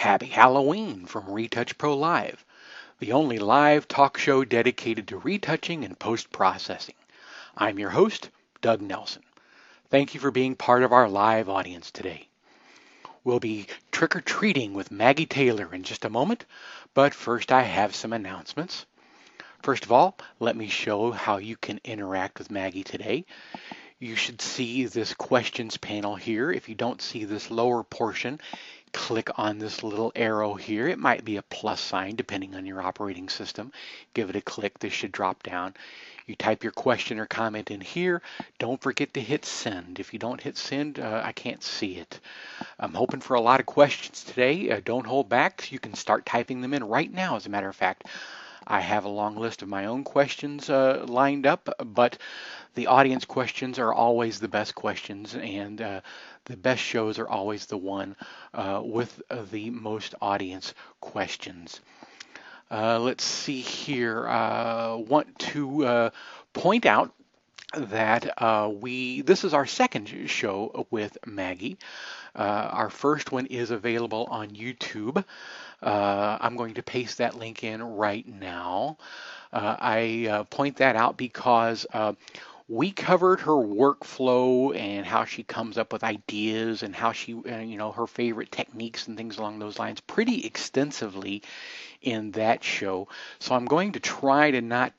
Happy Halloween from RetouchPRO Live, the only live talk show dedicated to retouching and post-processing. I'm your host, Doug Nelson. Thank you for being part of our live audience today. We'll be trick-or-treating with Maggie Taylor in just a moment, but first I have some announcements. First of all, let me show how you can interact with Maggie today. You should see this questions panel here. If you don't see this lower portion, click on this little arrow here. It might be a plus sign depending on your operating system. Give it a click. This should drop down. You type your question or comment in here. Don't forget to hit send. If you don't hit send, I can't see it. I'm hoping for a lot of questions today. Don't hold back. You can start typing them in right now, as a matter of fact. I have a long list of my own questions lined up, but the audience questions are always the best questions, and the best shows are always the one with the most audience questions. Let's see here. Want to point out that this is our second show with Maggie. Our first one is available on YouTube. I'm going to paste that link in right now. I point that out because we covered her workflow and how she comes up with ideas and how she, her favorite techniques and things along those lines pretty extensively in that show. So I'm going to try to not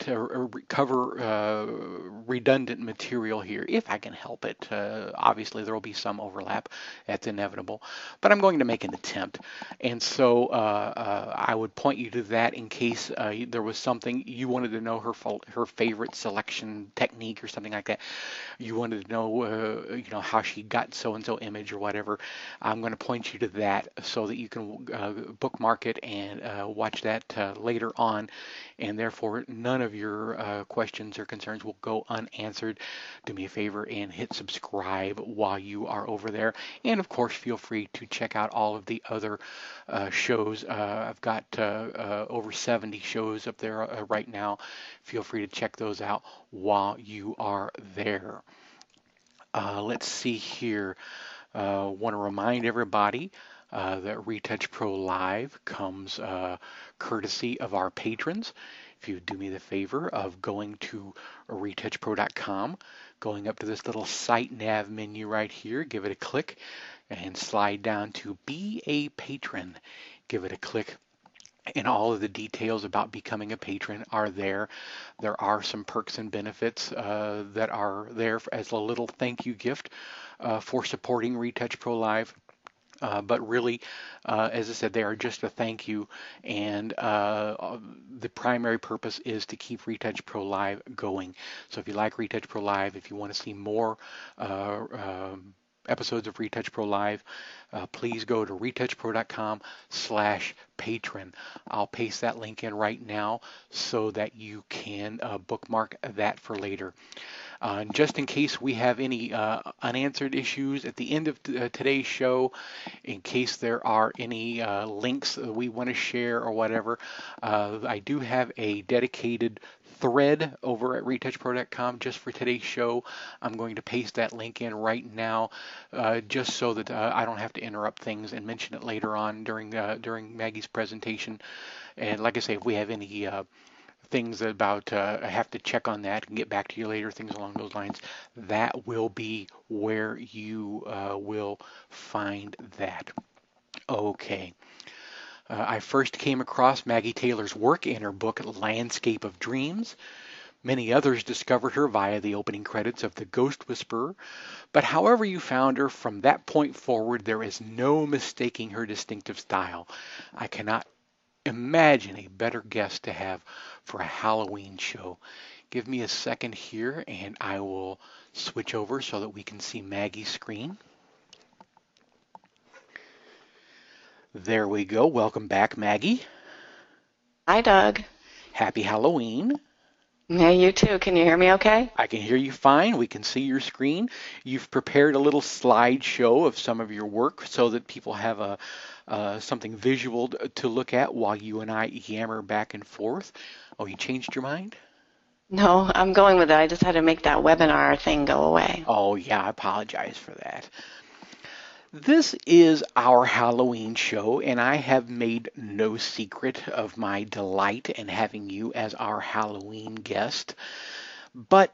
cover redundant material here if I can help it. Obviously, there will be some overlap. That's inevitable. But I'm going to make an attempt. And so I would point you to that in case there was something you wanted to know, her favorite selection technique or something like that. You wanted to know, how she got so-and-so image or whatever. I'm going to point you to that so that you can bookmark it and watch that later on, and therefore none of your questions or concerns will go unanswered. Do me a favor and hit subscribe while you are over there, and of course feel free to check out all of the other shows. I've got over 70 shows up there right now. Feel free to check those out while you are there. Let's see here. Want to remind everybody that RetouchPRO Live comes courtesy of our patrons. If you do me the favor of going to RetouchPRO.com, going up to this little site nav menu right here, give it a click, and slide down to Be a Patron. Give it a click. And all of the details about becoming a patron are there. There are some perks and benefits that are there as a little thank you gift for supporting RetouchPRO Live. But really, as I said, they are just a thank you, and the primary purpose is to keep RetouchPRO Live going. So if you like RetouchPRO Live, if you want to see more episodes of RetouchPRO Live, please go to retouchpro.com/patron. I'll paste that link in right now so that you can bookmark that for later. Just in case we have any unanswered issues at the end of today's show, in case there are any links that we want to share or whatever, I do have a dedicated thread over at retouchpro.com just for today's show. I'm going to paste that link in right now just so that I don't have to interrupt things and mention it later on during Maggie's presentation. And like I say, if we have any things about I have to check on that and get back to you later, things along those lines, that will be where you will find that. Okay. I first came across Maggie Taylor's work in her book Landscape of Dreams. Many others discovered her via the opening credits of The Ghost Whisperer, but however you found her, from that point forward, there is no mistaking her distinctive style. I cannot imagine a better guest to have for a Halloween show. Give me a second here and I will switch over so that we can see Maggie's screen. There we go. Welcome back, Maggie. Hi, Doug. Happy Halloween. Yeah, you too. Can you hear me okay? I can hear you fine. We can see your screen. You've prepared a little slideshow of some of your work so that people have something visual to look at while you and I yammer back and forth. Oh, you changed your mind? No, I'm going with it. I just had to make that webinar thing go away. Oh, yeah, I apologize for that. This is our Halloween show, and I have made no secret of my delight in having you as our Halloween guest. But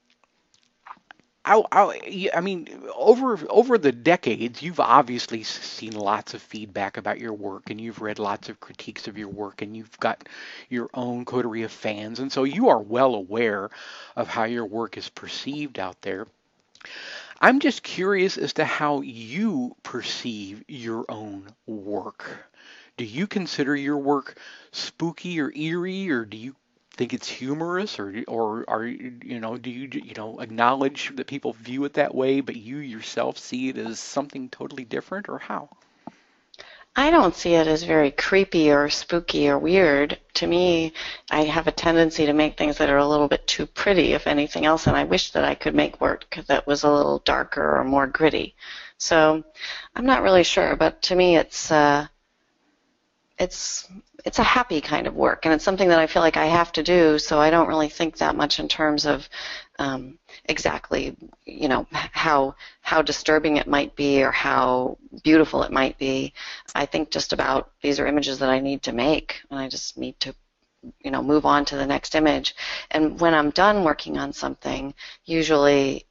I mean, over the decades, you've obviously seen lots of feedback about your work, and you've read lots of critiques of your work, and you've got your own coterie of fans, and so you are well aware of how your work is perceived out there. I'm just curious as to how you perceive your own work. Do you consider your work spooky or eerie, or do you think it's humorous, or are do you acknowledge that people view it that way, but you yourself see it as something totally different, or how? I don't see it as very creepy or spooky or weird. To me, I have a tendency to make things that are a little bit too pretty, if anything else, and I wish that I could make work that was a little darker or more gritty. So I'm not really sure, but to me, it's it's a happy kind of work, and it's something that I feel like I have to do. So I don't really think that much in terms of exactly, how disturbing it might be or how beautiful it might be. I think just about these are images that I need to make, and I just need to move on to the next image. And when I'm done working on something, usually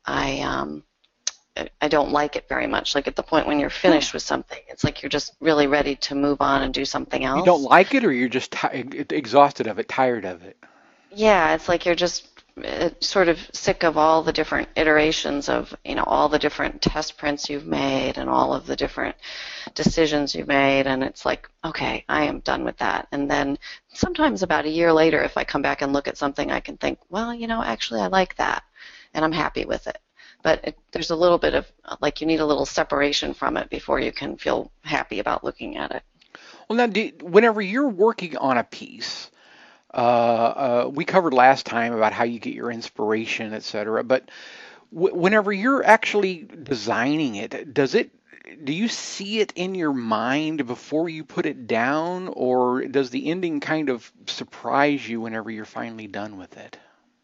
I don't like it very much. Like at the point when you're finished with something, it's like you're just really ready to move on and do something You don't else. like it, or you're just exhausted of it, tired of it? Yeah, it's like you're just sort of sick of all the different iterations of, all the different test prints you've made and all of the different decisions you've made, and it's like, okay, I am done with that. And then sometimes about a year later, if I come back and look at something, I can think, well, actually I like that, and I'm happy with it. But there's a little bit of, like, you need a little separation from it before you can feel happy about looking at it. Well, now, whenever you're working on a piece, we covered last time about how you get your inspiration, etc. But whenever you're actually designing it, do you see it in your mind before you put it down, or does the ending kind of surprise you whenever you're finally done with it?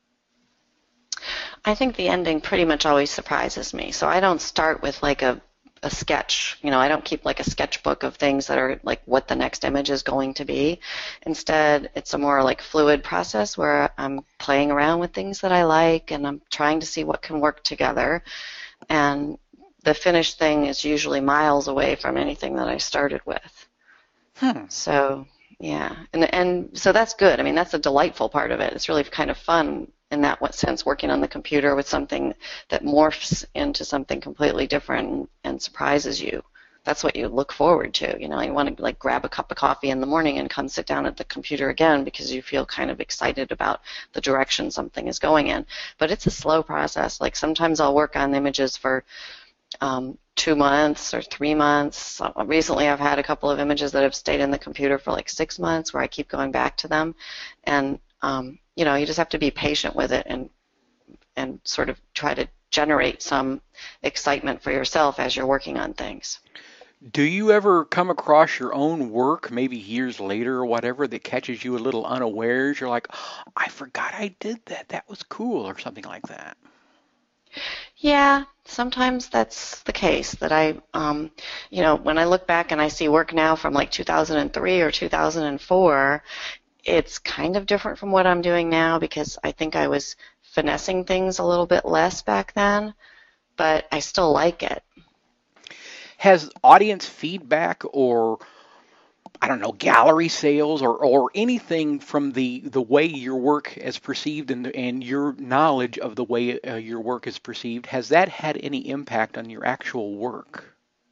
I think the ending pretty much always surprises me. So I don't start with like a sketch. I don't keep like a sketchbook of things that are like what the next image is going to be. Instead, it's a more like fluid process where I'm playing around with things that I like and I'm trying to see what can work together. And the finished thing is usually miles away from anything that I started with. Hmm. So, yeah. And so that's good. I mean, that's a delightful part of it. It's really kind of fun in that sense, working on the computer with something that morphs into something completely different and surprises you. That's what you look forward to. You want to like grab a cup of coffee in the morning and come sit down at the computer again because you feel kind of excited about the direction something is going in. But it's a slow process. Like sometimes I'll work on images for 2 months or 3 months. Recently, I've had a couple of images that have stayed in the computer for like 6 months where I keep going back to them. And you just have to be patient with it and sort of try to generate some excitement for yourself as you're working on things. Do you ever come across your own work, maybe years later or whatever, that catches you a little unawares? You're like, "Oh, I forgot I did that. That was cool," or something like that. Yeah, sometimes that's the case that when I look back and I see work now from like 2003 or 2004, it's kind of different from what I'm doing now because I think I was finessing things a little bit less back then, but I still like it. Has audience feedback, or I don't know, gallery sales, or anything from the way your work is perceived, and your knowledge of the way your work is perceived, has that had any impact on your actual work?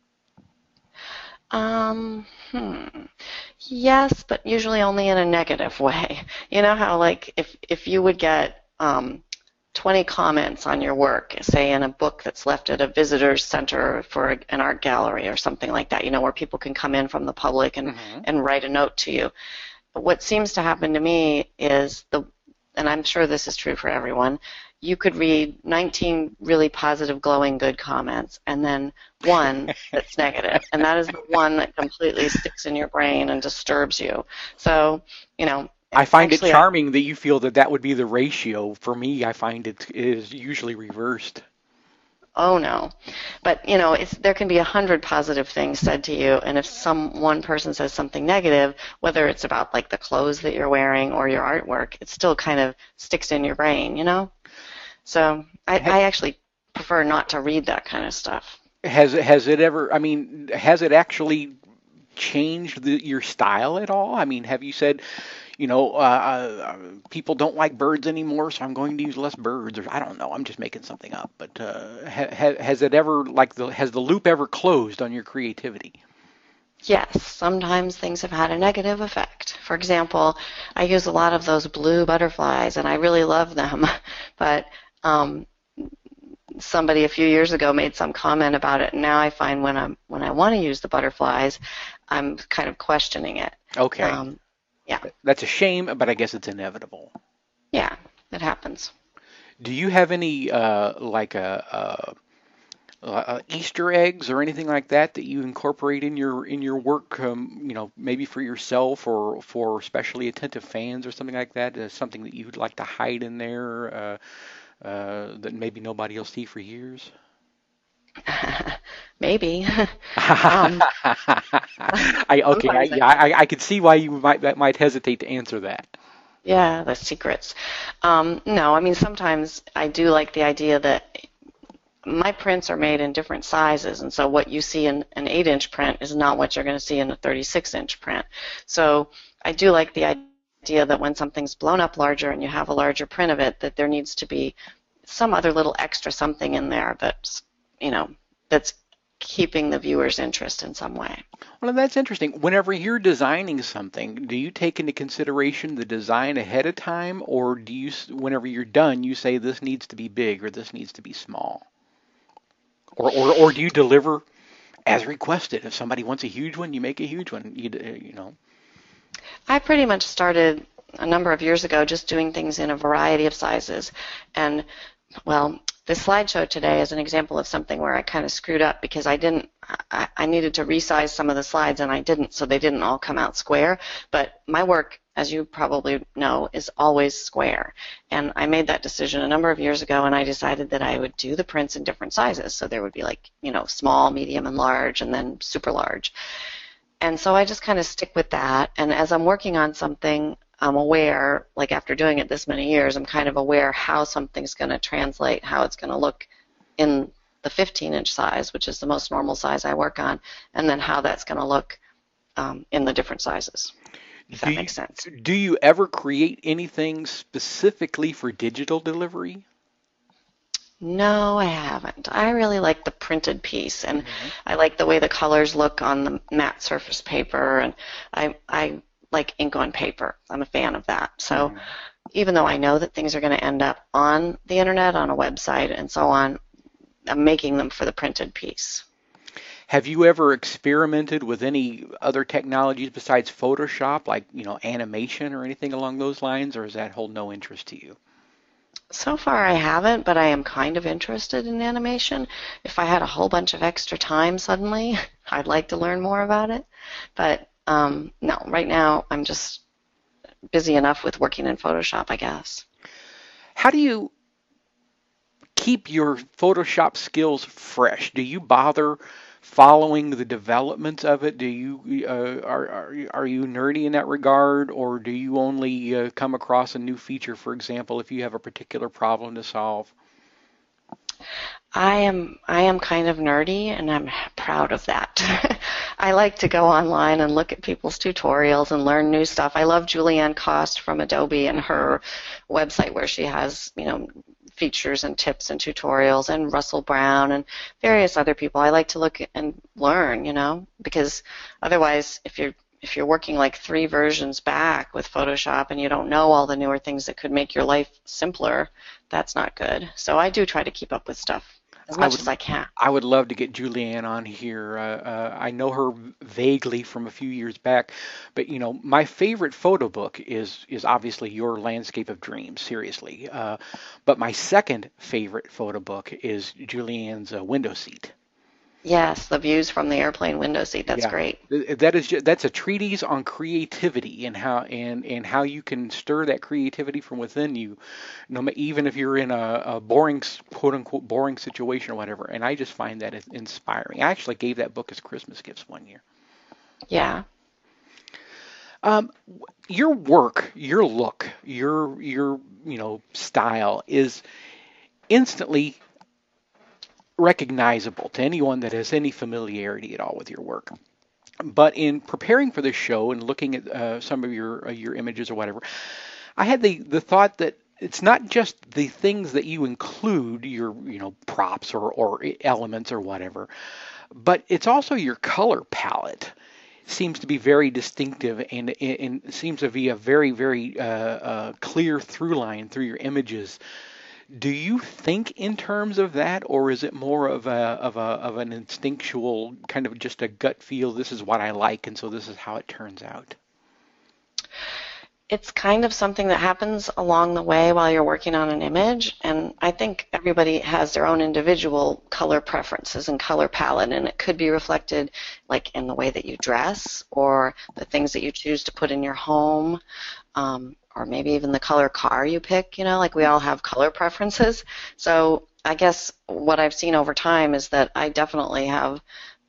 Um, hmm. Yes, but usually only in a negative way. You know how like if you would get 20 comments on your work, say in a book that's left at a visitor's center for an art gallery or something like that, where people can come in from the public Hmm. and write a note to you. But what seems to happen to me is and I'm sure this is true for everyone, you could read 19 really positive, glowing, good comments, and then one that's negative, and that is the one that completely sticks in your brain and disturbs you. So, I find it actually, I charming that you feel that that would be the ratio. For me, I find it is usually reversed. Oh no. But there can be 100 positive things said to you, and if one person says something negative, whether it's about like the clothes that you're wearing or your artwork, it still kind of sticks in your brain. So I actually prefer not to read that kind of stuff. Has it ever? I mean, has it actually changed your style at all? I mean, have you said, people don't like birds anymore, so I'm going to use less birds, or I don't know. I'm just making something up. But has it ever, has the loop ever closed on your creativity? Yes, sometimes things have had a negative effect. For example, I use a lot of those blue butterflies, and I really love them. But somebody a few years ago made some comment about it, and now I find when I want to use the butterflies, I'm kind of questioning it. Okay. Yeah. That's a shame, but I guess it's inevitable. Yeah, it happens. Do you have any Easter eggs or anything like that that you incorporate in your work? Maybe for yourself or for especially attentive fans or something like that. Something that you'd like to hide in there that maybe nobody will see for years. Maybe. Okay, I could see why you might hesitate to answer that. Yeah, the secrets. No, I mean sometimes I do like the idea that my prints are made in different sizes, and so what you see in an 8-inch print is not what you're going to see in a 36-inch print. So I do like the idea that when something's blown up larger and you have a larger print of it, that there needs to be some other little extra something in there that's keeping the viewer's interest in some way. Well, that's interesting. Whenever you're designing something, do you take into consideration the design ahead of time, or do you, whenever you're done, you say this needs to be big or this needs to be small? Or do you deliver as requested? If somebody wants a huge one, you make a huge one. I pretty much started a number of years ago just doing things in a variety of sizes. And, well, this slideshow today is an example of something where I kind of screwed up because I needed to resize some of the slides and I didn't, so they didn't all come out square. But my work, as you probably know, is always square. And I made that decision a number of years ago, and I decided that I would do the prints in different sizes. So there would be small, medium, and large, and then super large. And so I just kind of stick with that. And as I'm working on something, I'm aware, like after doing it this many years, I'm kind of aware how something's going to translate, how it's going to look in the 15-inch size, which is the most normal size I work on, and then how that's going to look in the different sizes, if that makes sense. Do you ever create anything specifically for digital delivery? No, I haven't. I really like the printed piece, and I like the way the colors look on the matte surface paper, and I like ink on paper. I'm a fan of that. So even though I know that things are going to end up on the internet, on a website, and so on, I'm making them for the printed piece. Have you ever experimented with any other technologies besides Photoshop, like, animation or anything along those lines, or does that hold no interest to you? So far I haven't, but I am kind of interested in animation. If I had a whole bunch of extra time suddenly, I'd like to learn more about it. But no, right now I'm just busy enough with working in Photoshop, I guess. How do you keep your Photoshop skills fresh? Do you bother following the development of it? Do you are you nerdy in that regard, or do you only come across a new feature, for example, if you have a particular problem to solve? I am kind of nerdy, and I'm proud of that. I like to go online and look at people's tutorials and learn new stuff. I love Julianne Cost from Adobe and her website where she has, features and tips and tutorials, and Russell Brown and various other people. I like to look and learn, because otherwise if you're working like 3 versions back with Photoshop and you don't know all the newer things that could make your life simpler, that's not good. So I do try to keep up with stuff as much as I can. I would love to get Julianne on here. I know her vaguely from a few years back, but my favorite photo book is obviously your Landscape of Dreams, seriously. But my second favorite photo book is Julianne's Window Seat. Yes, the views from the airplane window seat. That's Yeah, great. that's a treatise on creativity and how you can stir that creativity from within you, even if you're in a boring quote unquote boring situation or whatever. And I just find that inspiring. I actually gave that book as Christmas gifts one year. Yeah. Um, your work, your look, your style is instantly recognizable to anyone that has any familiarity at all with your work. But in preparing for this show and looking at some of your images or whatever, I had the thought that it's not just the things that you include, your props or elements or whatever, but it's also your color palette seems to be very distinctive and seems to be a very clear through line through your images. Do you think in terms of that, or is it more of an instinctual kind of just a gut feel? This is what I like, and so this is how it turns out. It's kind of something that happens along the way while you're working on an image, and I think everybody has their own individual color preferences and color palette, and it could be reflected like in the way that you dress or the things that you choose to put in your home, or maybe even the color car you pick, like we all have color preferences. So I guess what I've seen over time is that I definitely have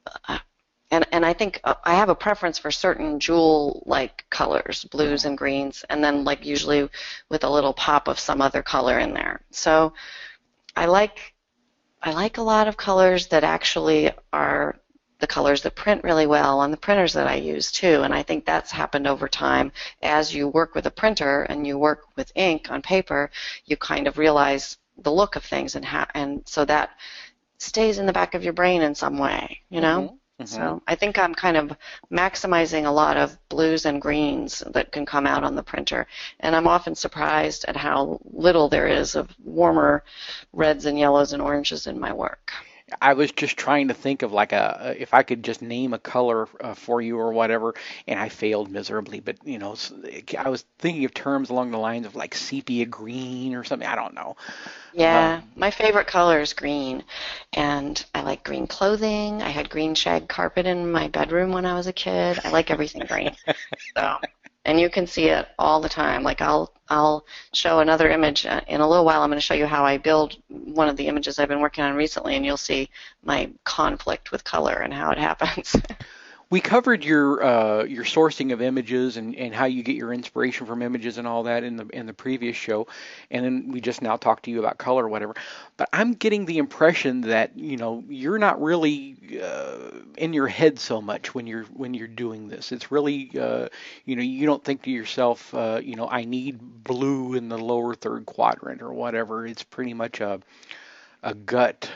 and I think I have a preference for certain jewel-like colors, blues and greens, and then like usually with a little pop of some other color in there. So I like I like a lot of colors that actually are the colors that print really well on the printers that I use too. And I think that's happened over time. As you work with a printer and you work with ink on paper, you kind of realize the look of things and so that stays in the back of your brain in some way, you know? Mm-hmm. Mm-hmm. So I think I'm kind of maximizing a lot of blues and greens that can come out on the printer. And I'm often surprised at how little there is of warmer reds and yellows and oranges in my work. I was just trying to think of like if I could just name a color for you or whatever, and I failed miserably. But I was thinking of terms along the lines of like sepia green or something. I don't know. Yeah, my favorite color is green, and I like green clothing. I had green shag carpet in my bedroom when I was a kid. I like everything green. So, and you can see it all the time. Like I'll show another image in a little while. I'm going to show you how I build one of the images I've been working on recently, and you'll see my conflict with color and how it happens. We covered your sourcing of images and how you get your inspiration from images and all that in the previous show, and then we just now talked to you about color or whatever. But I'm getting the impression that you're not really in your head so much when you're doing this. It's really you don't think to yourself I need blue in the lower third quadrant or whatever. It's pretty much a gut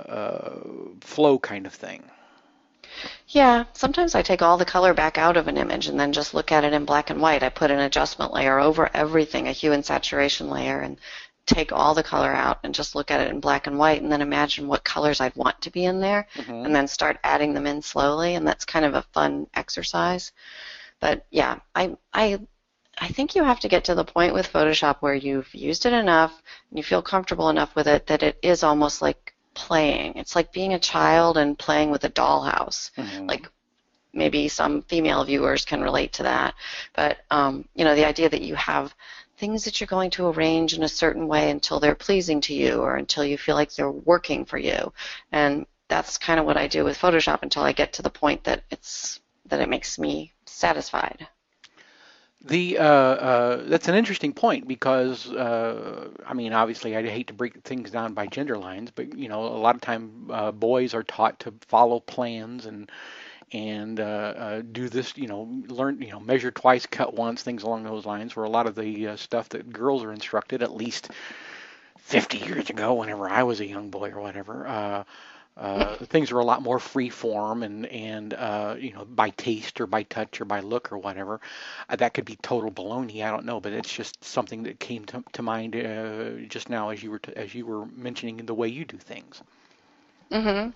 flow kind of thing. Yeah, sometimes I take all the color back out of an image and then just look at it in black and white. I put an adjustment layer over everything, a hue and saturation layer, and take all the color out and just look at it in black and white and then imagine what colors I'd want to be in there and then start adding them in slowly, and that's kind of a fun exercise. But yeah, I think you have to get to the point with Photoshop where you've used it enough and you feel comfortable enough with it that it is almost like playing. It's like being a child and playing with a dollhouse. Like maybe some female viewers can relate to that. But, the idea that you have things that you're going to arrange in a certain way until they're pleasing to you or until you feel like they're working for you. And that's kind of what I do with Photoshop until I get to the point that it makes me satisfied. That's an interesting point because obviously I hate to break things down by gender lines, but a lot of time boys are taught to follow plans and do this, learn, measure twice, cut once, things along those lines. Where a lot of the stuff that girls are instructed, at least 50 years ago, whenever I was a young boy or whatever. Things are a lot more free form and by taste or by touch or by look or whatever. That could be total baloney. I don't know, but it's just something that came to mind just now as you were mentioning the way you do things. Mm-hmm.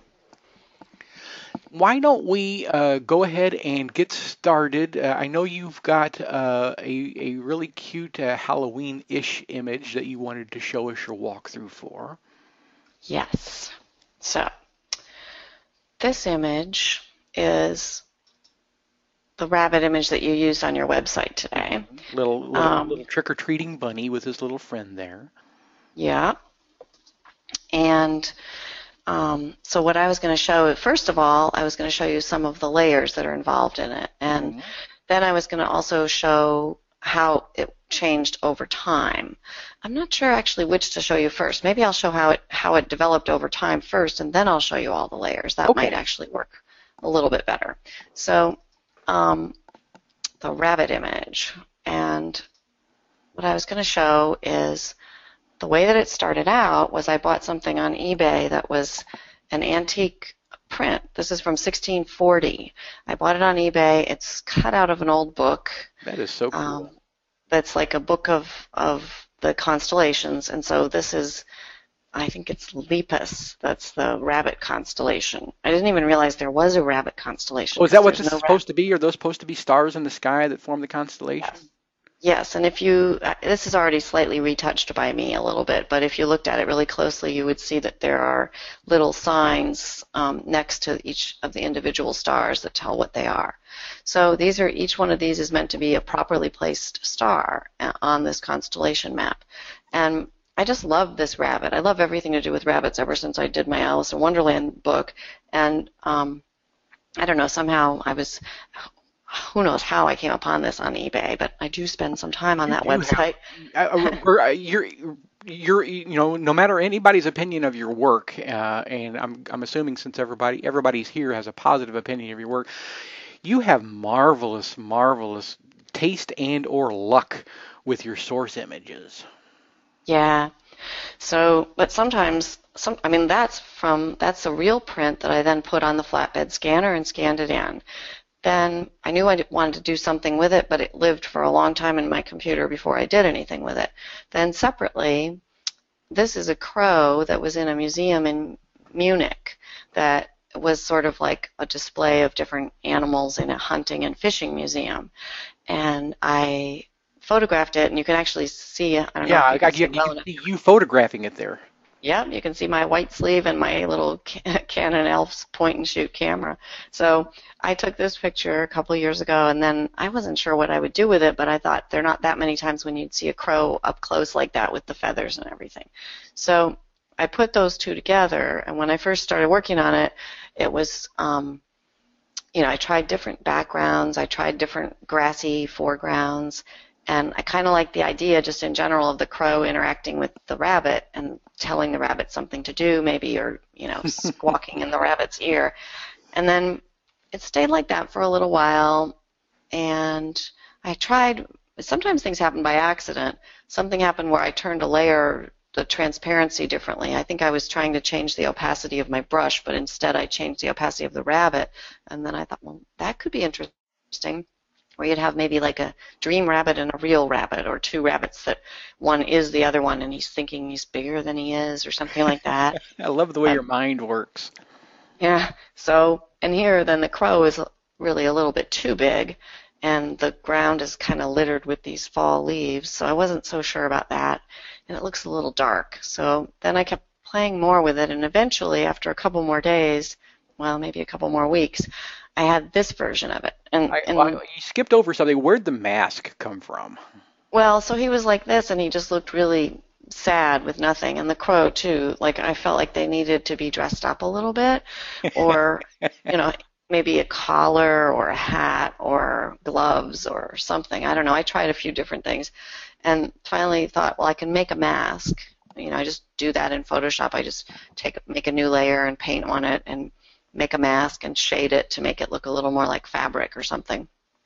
Why don't we go ahead and get started? I know you've got a really cute Halloween-ish image that you wanted to show us your walkthrough for. Yes. So this image is the rabbit image that you used on your website today. Little trick-or-treating bunny with his little friend there. Yeah. And so what I was going to show, first of all, I was going to show you some of the layers that are involved in it. And then I was going to also show how it changed over time. I'm not sure actually which to show you first. Maybe I'll show how it developed over time first, and then I'll show you all the layers. That might actually work a little bit better. So the rabbit image, and what I was going to show is the way that it started out was I bought something on eBay that was an antique print. This is from 1640. I bought it on eBay. It's cut out of an old book. That is so cool. That's like a book of the constellations, and so this is, I think it's Lepus. That's the rabbit constellation. I didn't even realize there was a rabbit constellation. Oh, is that what this is supposed to be? Are those supposed to be stars in the sky that form the constellation? Yes, and if you, this is already slightly retouched by me a little bit, but if you looked at it really closely, you would see that there are little signs next to each of the individual stars that tell what they are. So each one of these is meant to be a properly placed star on this constellation map. And I just love this rabbit. I love everything to do with rabbits ever since I did my Alice in Wonderland book. And I don't know, somehow who knows how I came upon this on eBay, but I do spend some time on that website. No matter anybody's opinion of your work, and I'm assuming since everybody's here has a positive opinion of your work, you have marvelous taste and or luck with your source images. Yeah. So, but sometimes, that's a real print that I then put on the flatbed scanner and scanned it in. Then I knew I wanted to do something with it, but it lived for a long time in my computer before I did anything with it. Then separately, this is a crow that was in a museum in Munich that was sort of like a display of different animals in a hunting and fishing museum. And I photographed it, and you can actually see, I don't know if you can see you photographing it there. Yeah, you can see my white sleeve and my little Canon ELPH point-and-shoot camera. So I took this picture a couple of years ago, and then I wasn't sure what I would do with it, but I thought there are not that many times when you'd see a crow up close like that with the feathers and everything. So I put those two together, and when I first started working on it, it was, I tried different backgrounds. I tried different grassy foregrounds. And I kind of like the idea, just in general, of the crow interacting with the rabbit and telling the rabbit something to do, maybe, or, squawking in the rabbit's ear. And then it stayed like that for a little while, and I tried, sometimes things happen by accident. Something happened where I turned a layer, the transparency differently. I think I was trying to change the opacity of my brush, but instead I changed the opacity of the rabbit. And then I thought, well, that could be interesting. Where you'd have maybe like a dream rabbit and a real rabbit, or two rabbits that one is the other one and he's thinking he's bigger than he is, or something like that. I love the way your mind works. Yeah. So, and here then the crow is really a little bit too big, and the ground is kind of littered with these fall leaves, so I wasn't so sure about that, and it looks a little dark. So then I kept playing more with it, and eventually, after a couple more days, well, maybe a couple more weeks, I had this version of it. And you skipped over something. Where'd the mask come from? Well, so he was like this, and he just looked really sad with nothing. And the crow, too. Like, I felt like they needed to be dressed up a little bit, or, maybe a collar or a hat or gloves or something. I don't know. I tried a few different things, and finally thought, well, I can make a mask. I just do that in Photoshop. I just make a new layer and paint on it and make a mask and shade it to make it look a little more like fabric or something.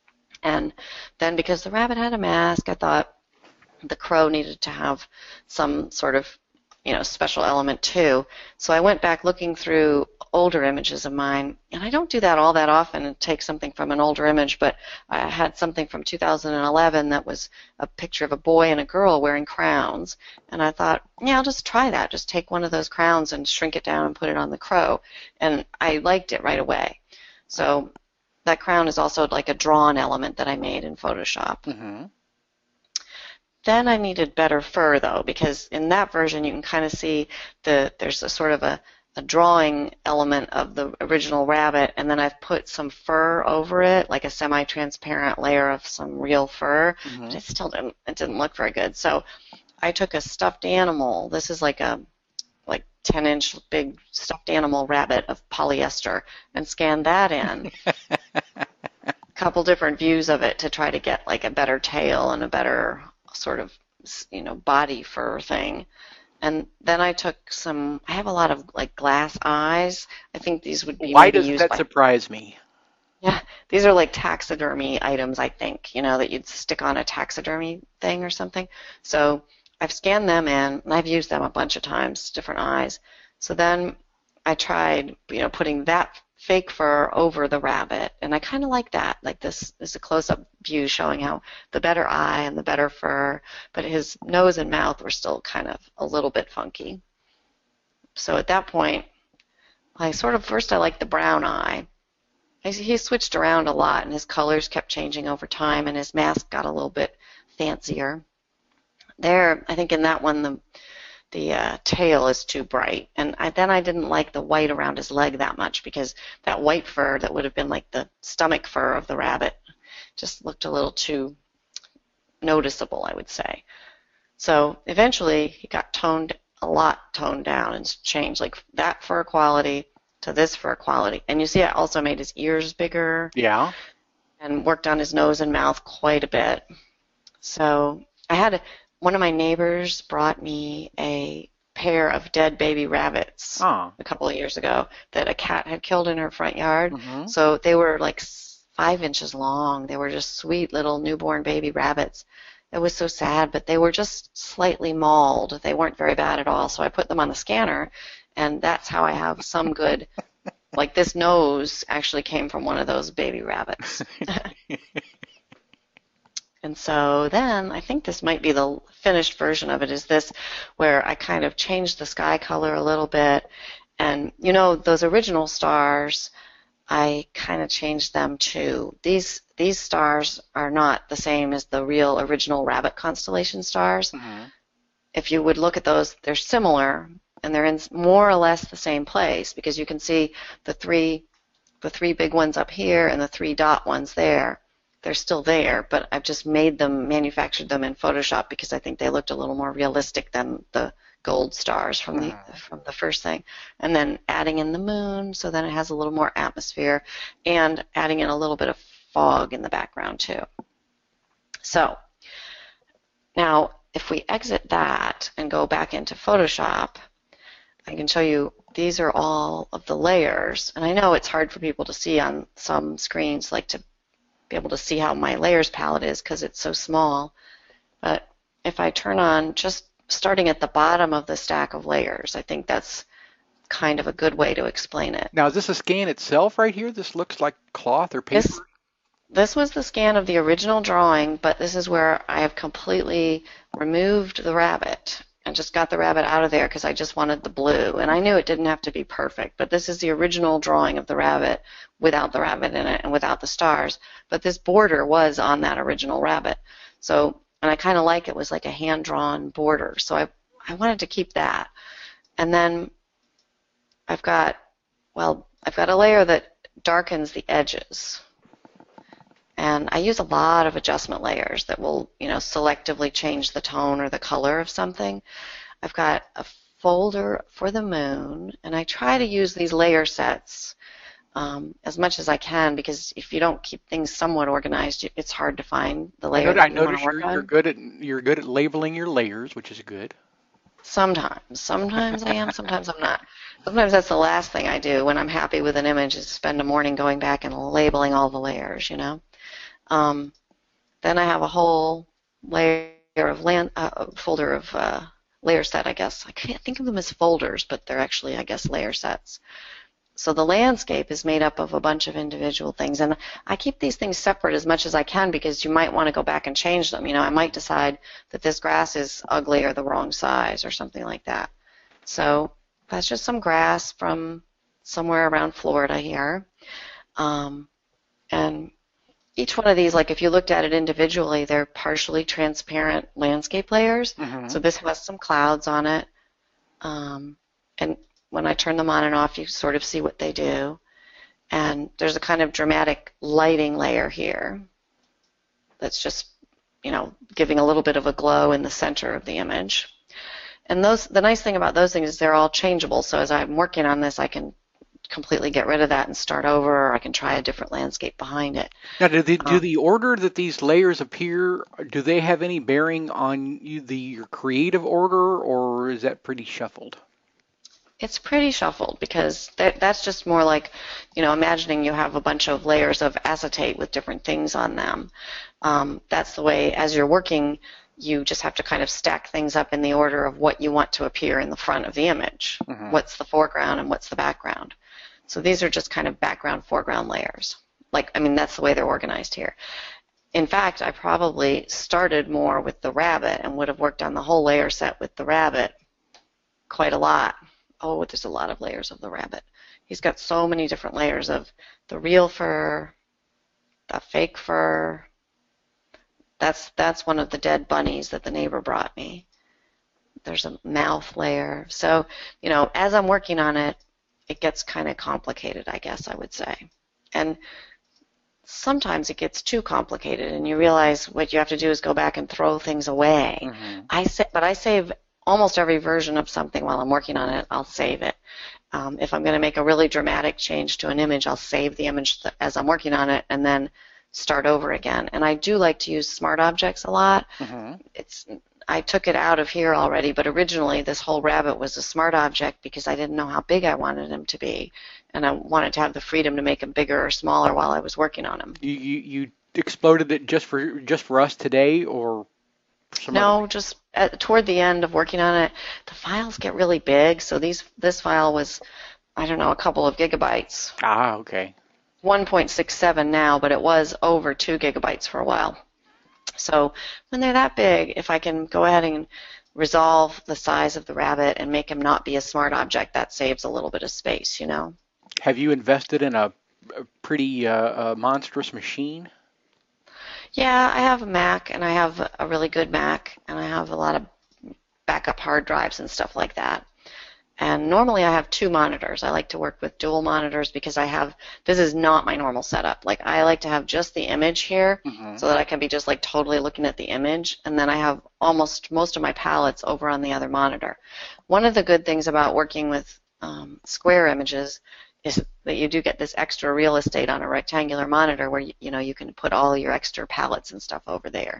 And then because the rabbit had a mask, I thought the crow needed to have some sort of, special element too. So I went back looking through older images of mine, and I don't do that all that often and take something from an older image, but I had something from 2011 that was a picture of a boy and a girl wearing crowns, and I thought, yeah, I'll just try that. Just take one of those crowns and shrink it down and put it on the crow, and I liked it right away. So that crown is also like a drawn element that I made in Photoshop. Mm-hmm. Then I needed better fur, though, because in that version you can kind of see there's a sort of a a drawing element of the original rabbit, and then I've put some fur over it, like a semi-transparent layer of some real fur, but it didn't look very good. So I took a stuffed animal. This is like a 10-inch big stuffed animal rabbit of polyester, and scanned that in. A couple different views of it to try to get like a better tail and a better sort of, body fur thing. And then I took I have a lot of like glass eyes. I think these would be Why maybe does used that surprise me? Yeah, these are like taxidermy items, I think, that you'd stick on a taxidermy thing or something. So I've scanned them in, and I've used them a bunch of times, different eyes. So then I tried, putting that fake fur over the rabbit, and I kind of like that. Like this is a close-up view showing how the better eye and the better fur, but his nose and mouth were still kind of a little bit funky. So at that point, first I liked the brown eye. He switched around a lot, and his colors kept changing over time, and his mask got a little bit fancier. There, I think in that one, the tail is too bright, and then I didn't like the white around his leg that much, because that white fur that would have been like the stomach fur of the rabbit just looked a little too noticeable, I would say. So eventually he got toned down and changed, like that fur quality to this fur quality. And you see I also made his ears bigger. Yeah. And worked on his nose and mouth quite a bit. So one of my neighbors brought me a pair of dead baby rabbits a couple of years ago that a cat had killed in her front yard. Mm-hmm. So they were like 5 inches long. They were just sweet little newborn baby rabbits. It was so sad, but they were just slightly mauled. They weren't very bad at all. So I put them on the scanner, and that's how I have some good, like this nose actually came from one of those baby rabbits. And so then I think this might be the finished version of it, is this where I kind of changed the sky color a little bit. And, those original stars, I kind of changed them too. These stars are not the same as the real original rabbit constellation stars. Mm-hmm. If you would look at those, they're similar, and they're in more or less the same place, because you can see the three big ones up here and the 3 dot ones there. They're still there, but I've just manufactured them in Photoshop, because I think they looked a little more realistic than the gold stars from the first thing. And then adding in the moon, so then it has a little more atmosphere, and adding in a little bit of fog in the background too. So now if we exit that and go back into Photoshop, I can show you these are all of the layers. And I know it's hard for people to see on some screens, like to be able to see how my layers palette is, because it's so small. But if I turn on just starting at the bottom of the stack of layers, I think that's kind of a good way to explain it. Now, is this a scan itself right here? This looks like cloth or paper? This was the scan of the original drawing, but this is where I have completely removed the rabbit and just got the rabbit out of there, because I just wanted the blue. And I knew it didn't have to be perfect, but this is the original drawing of the rabbit without the rabbit in it and without the stars. But this border was on that original rabbit. So, and I kind of like it was like a hand-drawn border. So I wanted to keep that. And then I've got a layer that darkens the edges. And I use a lot of adjustment layers that will, selectively change the tone or the color of something. I've got a folder for the moon, and I try to use these layer sets as much as I can, because if you don't keep things somewhat organized, it's hard to find the layer that you want to work on. You're good at labeling your layers, which is good. Sometimes I am, sometimes I'm not. Sometimes that's the last thing I do when I'm happy with an image, is spend a morning going back and labeling all the layers, Then I have a whole layer of folder of layer set, I guess. I can't think of them as folders, but they're actually, I guess, layer sets. So the landscape is made up of a bunch of individual things, and I keep these things separate as much as I can, because you might want to go back and change them. I might decide that this grass is ugly or the wrong size or something like that. So that's just some grass from somewhere around Florida here. And each one of these, like if you looked at it individually, they're partially transparent landscape layers. Mm-hmm. So this has some clouds on it. And when I turn them on and off, you sort of see what they do. And there's a kind of dramatic lighting layer here that's just, giving a little bit of a glow in the center of the image. And the nice thing about those things is they're all changeable. So as I'm working on this, I can completely get rid of that and start over, or I can try a different landscape behind it. Now, do the order that these layers appear, do they have any bearing on your creative order, or is that pretty shuffled? It's pretty shuffled because that's just more like, imagining you have a bunch of layers of acetate with different things on them. That's the way, as you're working, you just have to kind of stack things up in the order of what you want to appear in the front of the image. Mm-hmm. What's the foreground and what's the background? So these are just kind of background, foreground layers. That's the way they're organized here. In fact, I probably started more with the rabbit and would have worked on the whole layer set with the rabbit quite a lot. Oh, there's a lot of layers of the rabbit. He's got so many different layers of the real fur, the fake fur. That's one of the dead bunnies that the neighbor brought me. There's a mouth layer. So, as I'm working on it, it gets kind of complicated, I guess I would say. And sometimes it gets too complicated and you realize what you have to do is go back and throw things away. Mm-hmm. I save almost every version of something while I'm working on it. I'll save it. If I'm going to make a really dramatic change to an image, I'll save the image as I'm working on it and then start over again. And I do like to use smart objects a lot. Mm-hmm. I took it out of here already, but originally this whole rabbit was a smart object because I didn't know how big I wanted him to be, and I wanted to have the freedom to make him bigger or smaller while I was working on him. You exploded it just for us today, or no? Just toward the end of working on it, the files get really big. So this file was, I don't know, a couple of gigabytes. Ah, okay. 1.67 now, but it was over 2 gigabytes for a while. So when they're that big, if I can go ahead and resolve the size of the rabbit and make him not be a smart object, that saves a little bit of space, Have you invested in a pretty monstrous machine? Yeah, I have a Mac, and I have a really good Mac, and I have a lot of backup hard drives and stuff like that. And normally I have 2 monitors. I like to work with dual monitors because this is not my normal setup. I like to have just the image here, mm-hmm. so that I can be just totally looking at the image, and then I have almost most of my palettes over on the other monitor. One of the good things about working with square images is that you do get this extra real estate on a rectangular monitor where you can put all your extra palettes and stuff over there.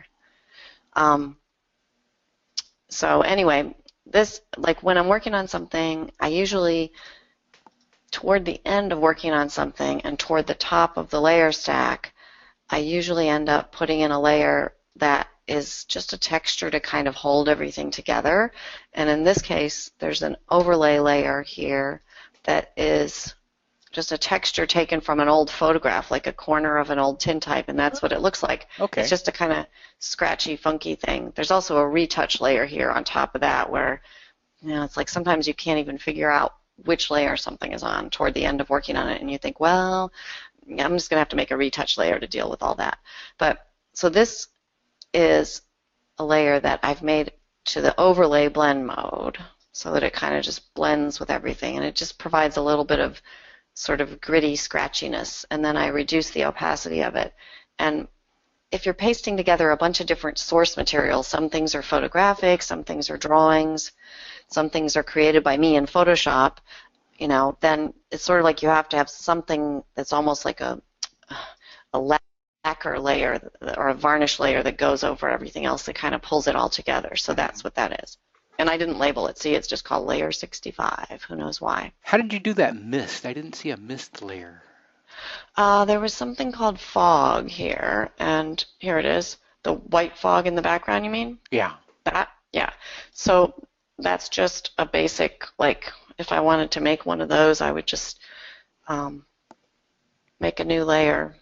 So anyway, this, when I'm working on something, I usually, toward the end of working on something and toward the top of the layer stack, I usually end up putting in a layer that is just a texture to kind of hold everything together. And in this case, there's an overlay layer here that is just a texture taken from an old photograph, like a corner of an old tintype, and that's what it looks like. Okay. It's just a kind of scratchy, funky thing. There's also a retouch layer here on top of that where, it's like sometimes you can't even figure out which layer something is on toward the end of working on it, and you think, well, I'm just going to have to make a retouch layer to deal with all that. But so this is a layer that I've made to the overlay blend mode so that it kind of just blends with everything, and it just provides a little bit of sort of gritty scratchiness, and then I reduce the opacity of it. And if you're pasting together a bunch of different source materials, some things are photographic, some things are drawings, some things are created by me in Photoshop, then it's sort of like you have to have something that's almost like a lacquer layer or a varnish layer that goes over everything else that kind of pulls it all together. So that's what that is. And I didn't label it. See, it's just called Layer 65. Who knows why? How did you do that mist? I didn't see a mist layer. There was something called fog here, and here it is. The white fog in the background, you mean? Yeah. That? Yeah. So that's just a basic, if I wanted to make one of those, I would just make a new layer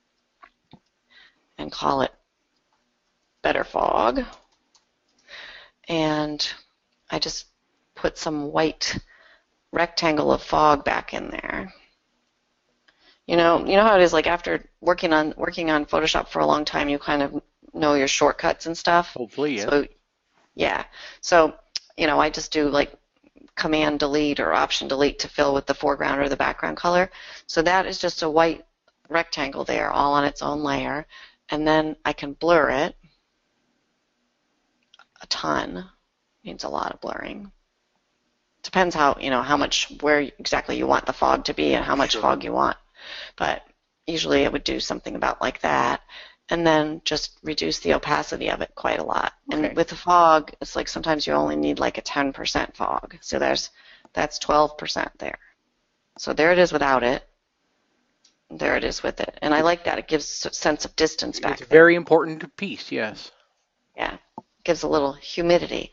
and call it Better Fog. And I just put some white rectangle of fog back in there. You know how it is, after working on Photoshop for a long time, you kind of know your shortcuts and stuff. Hopefully, yeah. So, yeah. So, I just do Command Delete or Option Delete to fill with the foreground or the background color. So that is just a white rectangle there, all on its own layer. And then I can blur it a ton. Needs a lot of blurring. Depends how, how much, where exactly you want the fog to be and how much fog you want. But usually I would do something about like that, and then just reduce the opacity of it quite a lot. Okay. And with the fog, it's like sometimes you only need like a 10% fog. So that's 12% there. So there it is without it. There it is with it. And I like that. It gives a sense of distance back there. It's a very important piece, yes. Yeah. It gives a little humidity.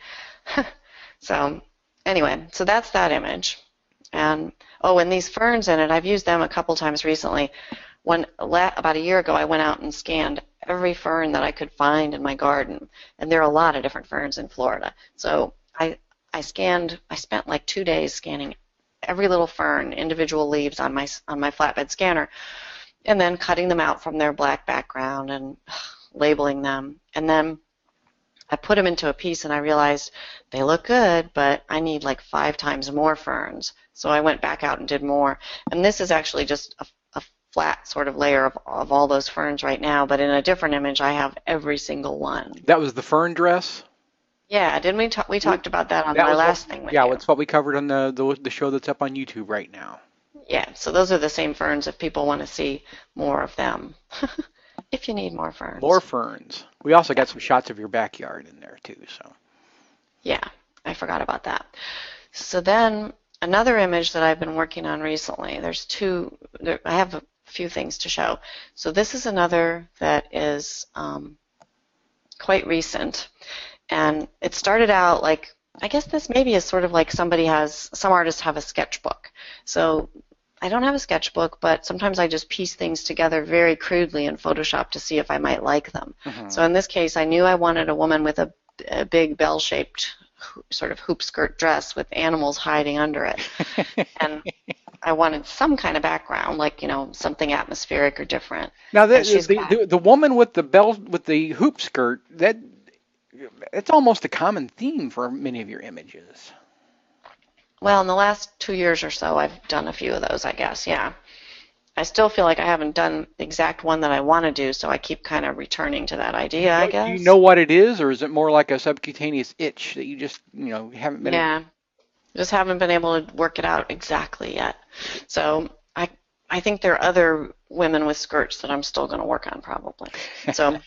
So anyway, so that's that image. And these ferns in it, I've used them a couple times recently. About a year ago, I went out and scanned every fern that I could find in my garden. And there are a lot of different ferns in Florida. So I spent like 2 days scanning every little fern, individual leaves on my flatbed scanner, and then cutting them out from their black background and labeling them. And then I put them into a piece, and I realized they look good, but I need like 5 times more ferns. So I went back out and did more. And this is actually just a flat sort of layer of all those ferns right now, but in a different image, I have every single one. That was the fern dress? Yeah, didn't we? We talked about that on my last thing with you. Yeah, it's what we covered on the show that's up on YouTube right now. Yeah, so those are the same ferns if people want to see more of them. If you need more ferns. More ferns. We also got some shots of your backyard in there too. So. Yeah, I forgot about that. So then another image that I've been working on recently, I have a few things to show. So this is another that is quite recent. And it started out like, I guess this maybe is sort of like some artists have a sketchbook. So I don't have a sketchbook, but sometimes I just piece things together very crudely in Photoshop to see if I might like them. Mm-hmm. So in this case, I knew I wanted a woman with a big bell-shaped sort of hoop skirt dress with animals hiding under it. And I wanted some kind of background, like, something atmospheric or different. Now, the woman with the hoop skirt, it's almost a common theme for many of your images. Well, in the last 2 years or so, I've done a few of those, I guess, yeah. I still feel like I haven't done the exact one that I want to do, so I keep kind of returning to that idea, I guess. Do you know what it is, or is it more like a subcutaneous itch that you just, haven't been... Yeah, just haven't been able to work it out exactly yet. So I think there are other women with skirts that I'm still going to work on probably. So,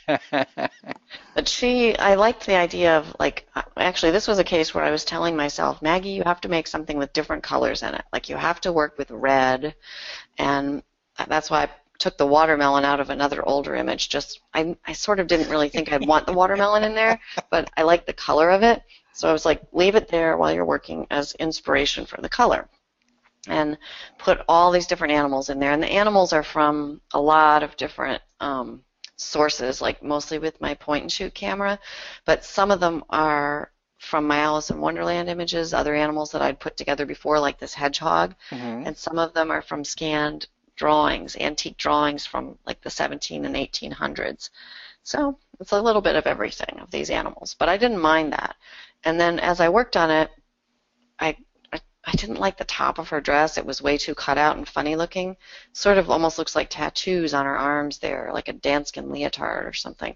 but I liked the idea of actually this was a case where I was telling myself, Maggie, you have to make something with different colors in it. Like you have to work with red, and that's why I took the watermelon out of another older image. I sort of didn't really think I'd want the watermelon in there, but I liked the color of it. So I was like, leave it there while you're working as inspiration for the color. And put all these different animals in there. And the animals are from a lot of different sources, like mostly with my point-and-shoot camera. But some of them are from my Alice in Wonderland images, other animals that I'd put together before, like this hedgehog. Mm-hmm. And some of them are from scanned drawings, antique drawings from like the 17 and 1800s. So it's a little bit of everything of these animals. But I didn't mind that. And then as I worked on it, I didn't like the top of her dress. It was way too cut out and funny looking. Sort of almost looks like tattoos on her arms there, like a danskin leotard or something.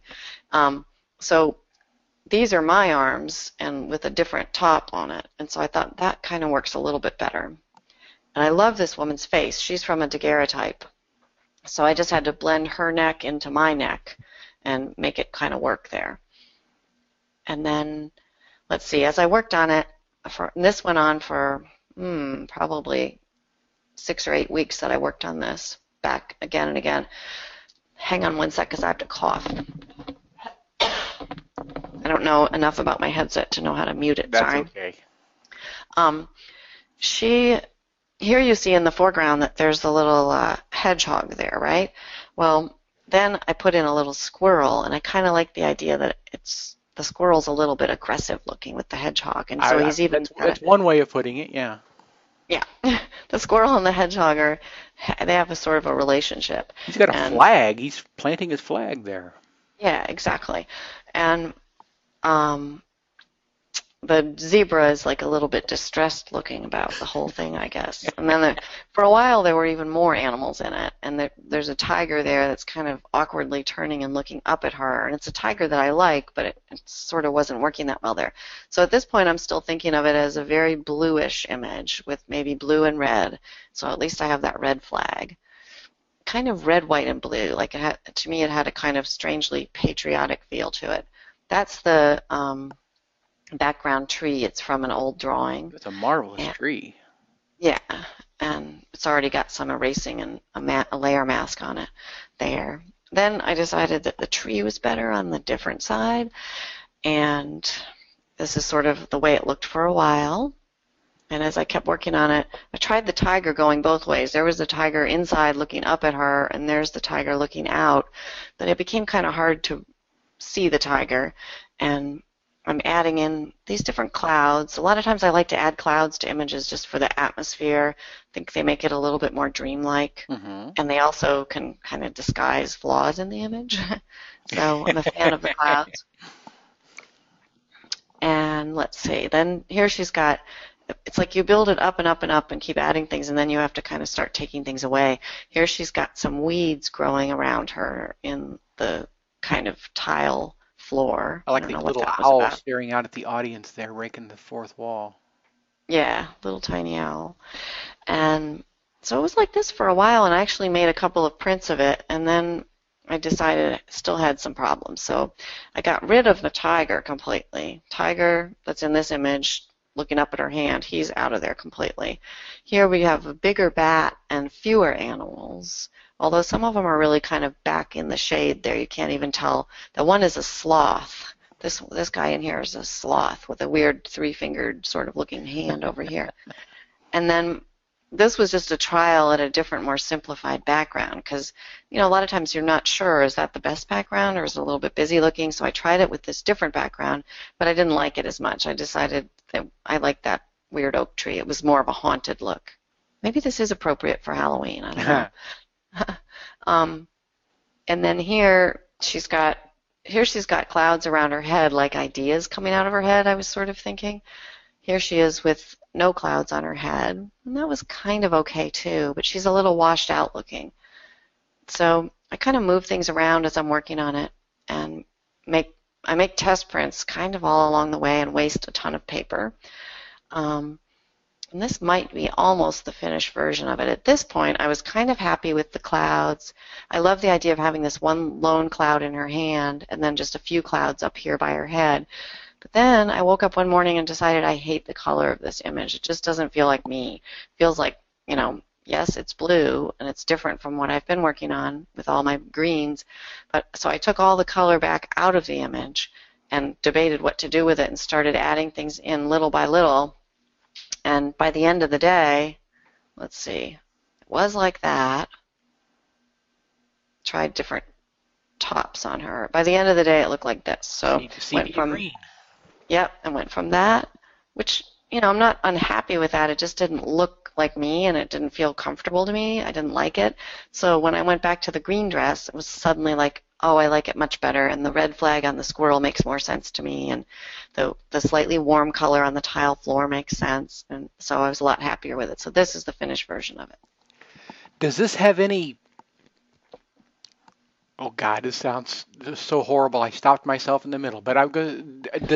So these are my arms and with a different top on it. And so I thought that kind of works a little bit better. And I love this woman's face. She's from a daguerreotype. So I just had to blend her neck into my neck and make it kind of work there. And then, let's see, as I worked on it, this went on for probably 6 or 8 weeks that I worked on this back again and again. Hang on one sec because I have to cough. I don't know enough about my headset to know how to mute it. That's sorry. Okay. Here you see in the foreground that there's the little hedgehog there, right? Well, then I put in a little squirrel, and I kind of like the idea that the squirrel's a little bit aggressive looking with the hedgehog, and so he's even... That's one way of putting it, yeah. Yeah. The squirrel and the hedgehog they have a sort of a relationship. He's got a flag. He's planting his flag there. Yeah, exactly. And the zebra is like a little bit distressed looking about the whole thing, I guess. And then for a while there were even more animals in it, and there's a tiger there that's kind of awkwardly turning and looking up at her, and it's a tiger that I like, but it sort of wasn't working that well there. So at this point I'm still thinking of it as a very bluish image with maybe blue and red, so at least I have that red flag. Kind of red, white, and blue. Like to me it had a kind of strangely patriotic feel to it. That's the background tree. It's from an old drawing. It's a marvelous tree. Yeah, and it's already got some erasing and a layer mask on it there. Then I decided that the tree was better on the different side, and this is sort of the way it looked for a while. And as I kept working on it, I tried the tiger going both ways. There was the tiger inside looking up at her, and there's the tiger looking out. But it became kind of hard to see the tiger, and I'm adding in these different clouds. A lot of times I like to add clouds to images just for the atmosphere. I think they make it a little bit more dreamlike, and they also can kind of disguise flaws in the image. So I'm a fan of the clouds. And let's see, then here she's got, it's like you build it up and up and up and keep adding things, and then you have to kind of start taking things away. Here she's got some weeds growing around her in the kind of tile floor. I like the little owl staring out at the audience there, breaking the fourth wall. Yeah, little tiny owl. And so it was like this for a while, and I actually made a couple of prints of it, and then I decided it still had some problems. So I got rid of the tiger completely. Tiger that's in this image looking up at her hand, he's out of there completely. Here we have a bigger bat and fewer animals, although some of them are really kind of back in the shade there. You can't even tell. The one is a sloth. This guy in here is a sloth with a weird three-fingered sort of looking hand over here. And then this was just a trial at a different, more simplified background because, you know, a lot of times you're not sure, is that the best background or is it a little bit busy looking? So I tried it with this different background, but I didn't like it as much. I decided that I liked that weird oak tree. It was more of a haunted look. Maybe this is appropriate for Halloween. I don't know. And then here she's got clouds around her head, like ideas coming out of her head, I was sort of thinking. Here she is with no clouds on her head, and that was kind of okay too, but she's a little washed out looking. So I kind of move things around as I'm working on it, and I make test prints kind of all along the way and waste a ton of paper. And this might be almost the finished version of it. At this point, I was kind of happy with the clouds. I love the idea of having this one lone cloud in her hand and then just a few clouds up here by her head. But then I woke up one morning and decided I hate the color of this image. It just doesn't feel like me. It feels like, you know, yes, it's blue and it's different from what I've been working on with all my greens. But so I took all the color back out of the image and debated what to do with it and started adding things in little by little. And by the end of the day, let's see, it was like that. Tried different tops on her. By the end of the day, it looked like this. So went from green. Yep, and went from that, which, you know, I'm not unhappy with that. It just didn't look like me, and it didn't feel comfortable to me. I didn't like it. So when I went back to the green dress, it was suddenly like, oh, I like it much better, and the red flag on the squirrel makes more sense to me, and the slightly warm color on the tile floor makes sense, and so I was a lot happier with it. So this is the finished version of it. Does this have any... Oh God, this sounds so horrible. I stopped myself in the middle. But I'm going. Does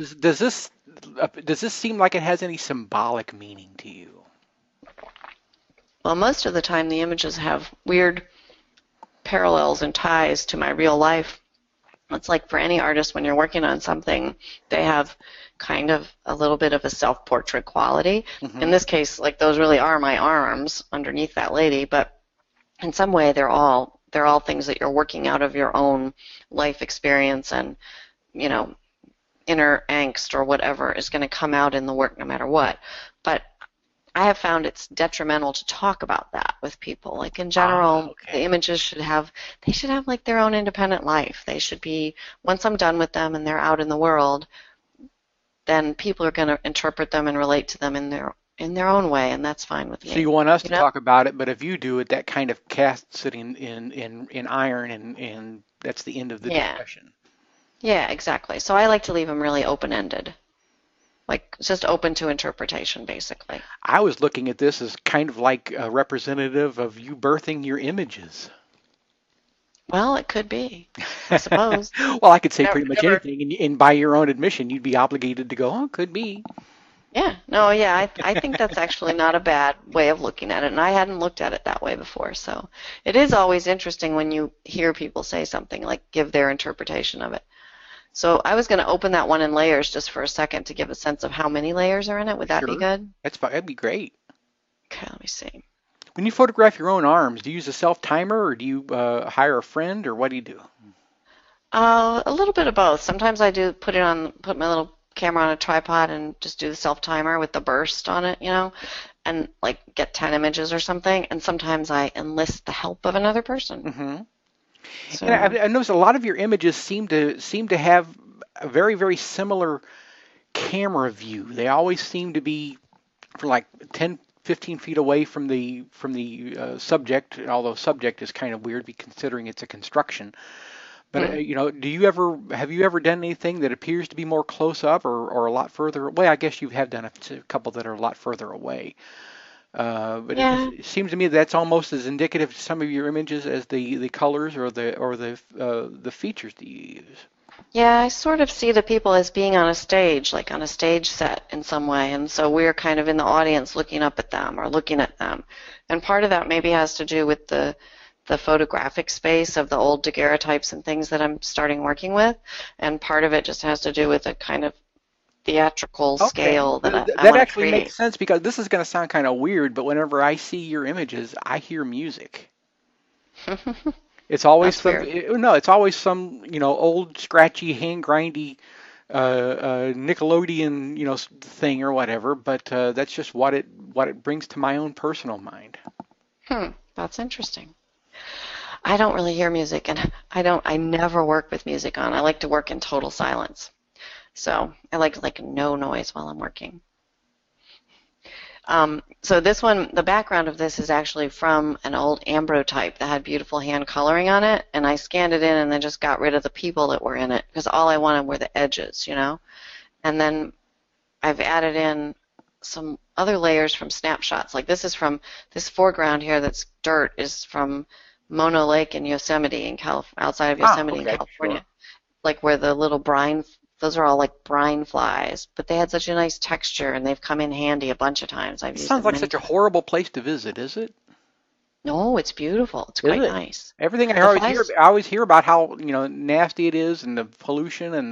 this seem like it has any symbolic meaning to you? Well, most of the time the images have weird parallels and ties to my real life. It's like for any artist, when you're working on something, they have kind of a little bit of a self-portrait quality. Mm-hmm. In this case, like those really are my arms underneath that lady, but in some way they're all things that you're working out of your own life experience, and, you know, inner angst or whatever is going to come out in the work no matter what. But I have found it's detrimental to talk about that with people. Like in general, the images should have like their own independent life. They should be, once I'm done with them and they're out in the world, then people are going to interpret them and relate to them in their own way, and that's fine with me. So you want us to talk about it, but if you do it, that kind of casts it in iron, and that's the end of the discussion. Yeah, exactly. So I like to leave them really open-ended. like just open to interpretation, basically. I was looking at this as kind of like a representative of you birthing your images. Well, it could be, I suppose. Well, I could say Never, pretty much never. anything, and by your own admission, you'd be obligated to go, oh, could be. Yeah, no, yeah, I think that's actually not a bad way of looking at it, and I hadn't looked at it that way before. So it is always interesting when you hear people say something, like give their interpretation of it. So I was going to open that one in layers just for a second to give a sense of how many layers are in it. Would that be Sure. good? That'd be great. Okay, let me see. When you photograph your own arms, do you use a self-timer or do you hire a friend or what do you do? A little bit of both. Sometimes I do put my little camera on a tripod and just do the self timer with the burst on it, and like get 10 images or something. And sometimes I enlist the help of another person. Mm-hmm. So And I noticed a lot of your images seem to have a very, very similar camera view. They always seem to be for like 10, 15 feet away from the subject, although subject is kind of weird considering it's a construction. But mm. have you ever done anything that appears to be more close up or a lot further away? I guess you have done a couple that are a lot further away. But Yeah. it seems to me that's almost as indicative to some of your images as the colors or the features that you use. Yeah, I sort of see the people as being on a stage, like on a stage set in some way. And so we're kind of in the audience looking up at them or looking at them. And part of that maybe has to do with the photographic space of the old daguerreotypes and things that I'm starting working with. And part of it just has to do with a kind of theatrical Okay, scale that I that want to actually create. makes sense because this is going to sound kind of weird, but whenever I see your images, I hear music. It's always That's weird. no, it's always some, old scratchy, hand grindy Nickelodeon, thing or whatever, but that's just what it brings to my own personal mind. That's interesting. I don't really hear music, and I never work with music on. I like to work in total silence. So I like no noise while I'm working. So this one, the background of this is actually from an old ambrotype that had beautiful hand coloring on it, and I scanned it in and then just got rid of the people that were in it because all I wanted were the edges, And then I've added in some other layers from snapshots. Like this foreground here that's dirt is from Mono Lake in Yosemite outside of Yosemite in Okay, California. sure. Like where the little those are all like brine flies, but they had such a nice texture and they've come in handy a bunch of times. I've It used sounds them like many such a times. horrible place to visit, is it? No, it's beautiful. It's Is quite it? nice. Everything The flies, I always hear about how nasty it is and the pollution and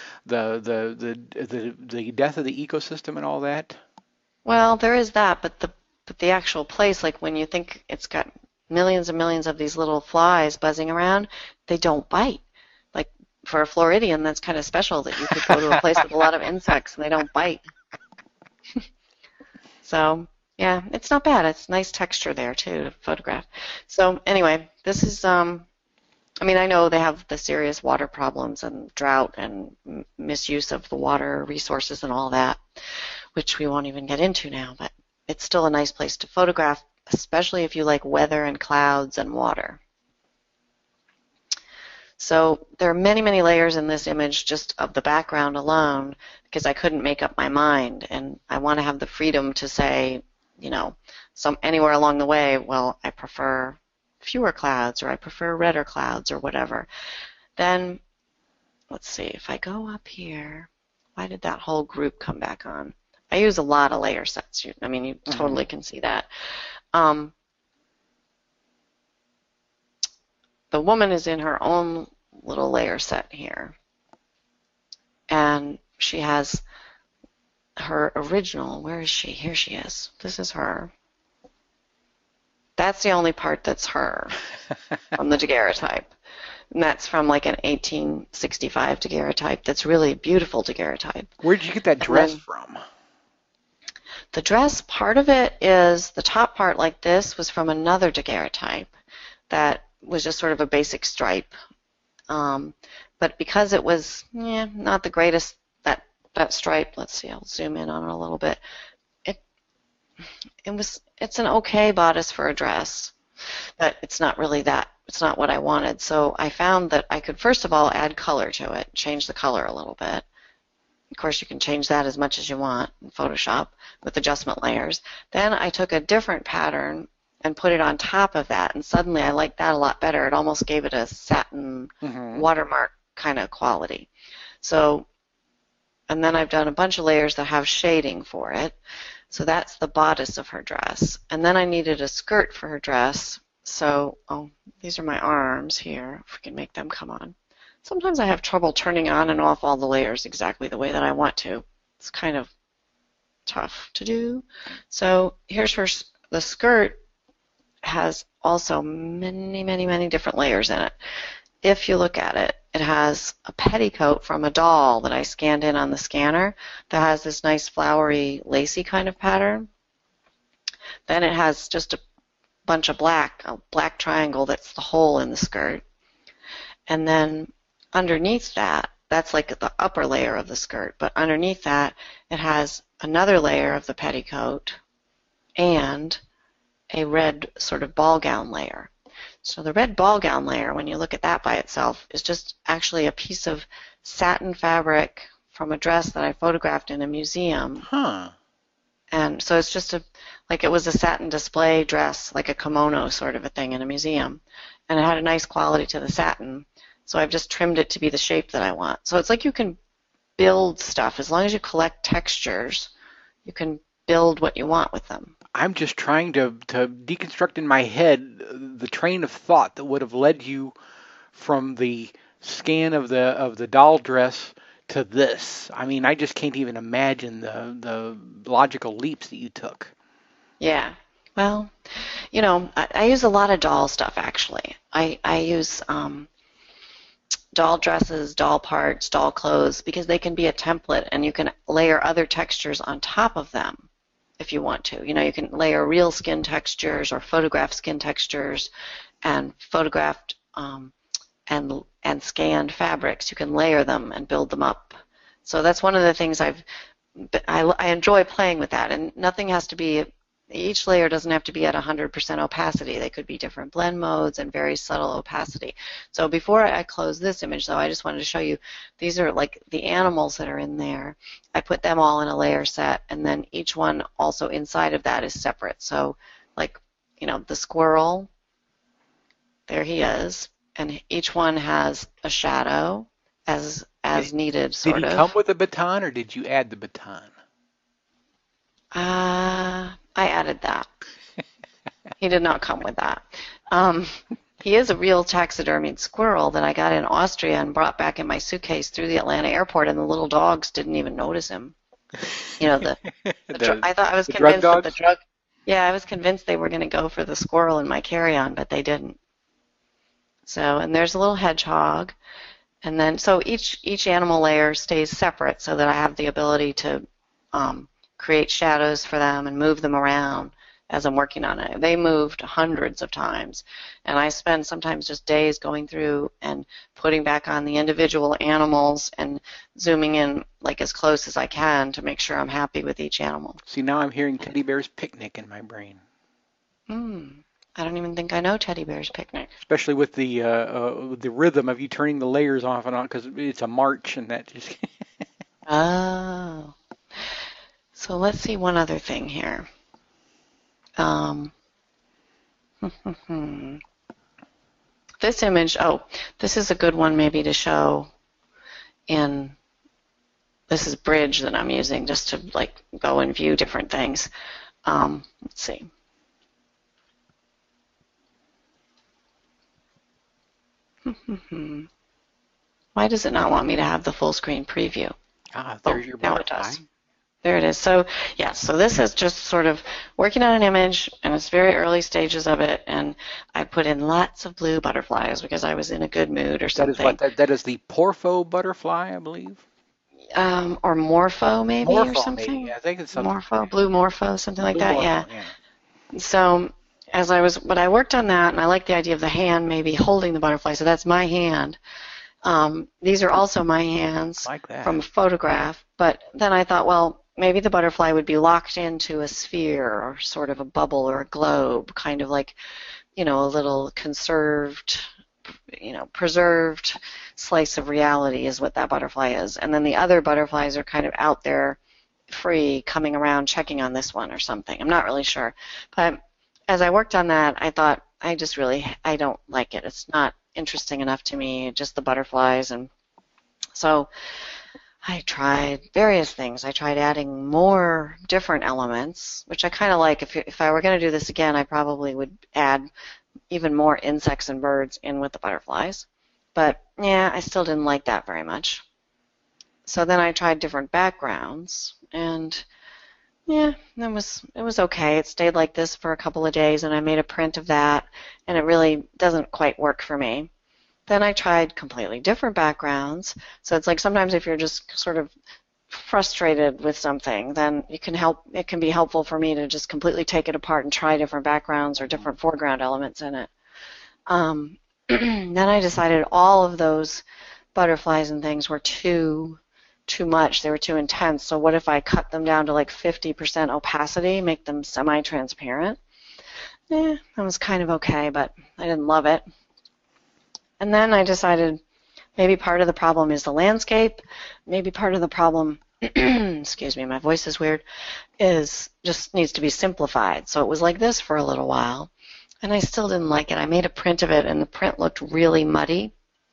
the death of the ecosystem and all that. well, there is that, but the actual place, like when you think it's got millions and millions of these little flies buzzing around, they don't bite. Like for a Floridian, that's kind of special that you could go to a place with a lot of insects and they don't bite. So yeah, it's not bad. It's nice texture there too to photograph. So anyway, this is I know they have the serious water problems and drought and misuse of the water resources and all that, which we won't even get into now, but it's still a nice place to photograph, especially if you like weather and clouds and water. So there are many, many layers in this image just of the background alone because I couldn't make up my mind, and I want to have the freedom to say, anywhere along the way, well, I prefer fewer clouds or I prefer redder clouds or whatever. Then, let's see, if I go up here, why did that whole group come back on? I use a lot of layer sets. You totally can see that. The woman is in her own little layer set here. And she has her original. Where is she? Here she is. This is her. That's the only part that's her from the daguerreotype. And that's from like an 1865 daguerreotype that's really a beautiful daguerreotype. Where did you get that dress from? The dress, part of it is, the top part like this was from another daguerreotype that was just sort of a basic stripe. But because it was not the greatest, that stripe, let's see, I'll zoom in on it a little bit. It's an okay bodice for a dress, but it's not what I wanted. So I found that I could first of all add color to it, change the color a little bit. Of course, you can change that as much as you want in Photoshop with adjustment layers. Then I took a different pattern and put it on top of that, and suddenly I liked that a lot better. It almost gave it a satin watermark kind of quality. So, and then I've done a bunch of layers that have shading for it. So that's the bodice of her dress. And then I needed a skirt for her dress. So, these are my arms here, if we can make them come on. Sometimes I have trouble turning on and off all the layers exactly the way that I want to. It's kind of tough to do. So here's the skirt has also many, many, many different layers in it. If you look at it, it has a petticoat from a doll that I scanned in on the scanner that has this nice flowery, lacy kind of pattern. Then it has just a bunch of a black triangle that's the hole in the skirt. And then underneath that, that's like the upper layer of the skirt, but underneath that, it has another layer of the petticoat and a red sort of ball gown layer. So the red ball gown layer, when you look at that by itself, is just actually a piece of satin fabric from a dress that I photographed in a museum. Huh. And so it's just like it was a satin display dress, like a kimono sort of a thing in a museum. And it had a nice quality to the satin. So I've just trimmed it to be the shape that I want. So it's like you can build stuff. As long as you collect textures, you can build what you want with them. I'm just trying to deconstruct in my head the train of thought that would have led you from the scan of the doll dress to this. I mean, I just can't even imagine the logical leaps that you took. Yeah. Well, I use a lot of doll stuff, actually. I use doll dresses, doll parts, doll clothes, because they can be a template and you can layer other textures on top of them if you want to. You can layer real skin textures or photographed skin textures and photographed and scanned fabrics. You can layer them and build them up. So that's one of the things I enjoy playing with that, and nothing has to be, each layer doesn't have to be at 100% opacity. They could be different blend modes and very subtle opacity. So before I close this image, though, I just wanted to show you, these are like the animals that are in there. I put them all in a layer set, and then each one also inside of that is separate. So like, the squirrel, there he is, and each one has a shadow as needed, sort of. Did he come with a baton, or did you add the baton? I added that. He did not come with that. He is a real taxidermied squirrel that I got in Austria and brought back in my suitcase through the Atlanta airport, and the little dogs didn't even notice him. I was convinced that the drug. Yeah, I was convinced they were going to go for the squirrel in my carry-on, but they didn't. So, and there's a little hedgehog, and then so each animal layer stays separate so that I have the ability to create shadows for them and move them around as I'm working on it. They moved hundreds of times, and I spend sometimes just days going through and putting back on the individual animals and zooming in like as close as I can to make sure I'm happy with each animal. See, now I'm hearing Teddy Bear's Picnic in my brain. I don't even think I know Teddy Bear's Picnic. Especially with the rhythm of you turning the layers off and on, because it's a march, and that just... Oh. So let's see one other thing here. This image, this is a good one maybe to show in, this is Bridge that I'm using just to like go and view different things. Let's see. Why does it not want me to have the full screen preview? There's your butterfly. Now it does. There it is. So, so this is just sort of working on an image, and it's very early stages of it, and I put in lots of blue butterflies because I was in a good mood or something. That is the Porpho butterfly, I believe? Or Morpho, maybe, or something? Maybe. I think it's something. Morpho, blue Morpho, something like that, yeah. So, but I worked on that, and I like the idea of the hand maybe holding the butterfly, so that's my hand. These are also my hands from a photograph, but then I thought, well, maybe the butterfly would be locked into a sphere or sort of a bubble or a globe, kind of like, a little conserved, preserved slice of reality is what that butterfly is. And then the other butterflies are kind of out there free, coming around, checking on this one or something. I'm not really sure. But as I worked on that, I thought, I don't like it. It's not interesting enough to me, just the butterflies. And so I tried various things. I tried adding more different elements, which I kind of like. If I were going to do this again, I probably would add even more insects and birds in with the butterflies. But yeah, I still didn't like that very much. So then I tried different backgrounds, and yeah, it was okay. It stayed like this for a couple of days, and I made a print of that, and it really doesn't quite work for me. Then I tried completely different backgrounds. So it's like sometimes if you're just sort of frustrated with something, then it can be helpful for me to just completely take it apart and try different backgrounds or different foreground elements in it. Then I decided all of those butterflies and things were too much. They were too intense. So what if I cut them down to like 50% opacity, make them semi-transparent? That was kind of okay, but I didn't love it. And then I decided maybe part of the problem is the landscape. Maybe part of the problem, excuse me, my voice is weird, is just needs to be simplified. So it was like this for a little while, and I still didn't like it. I made a print of it, and the print looked really muddy.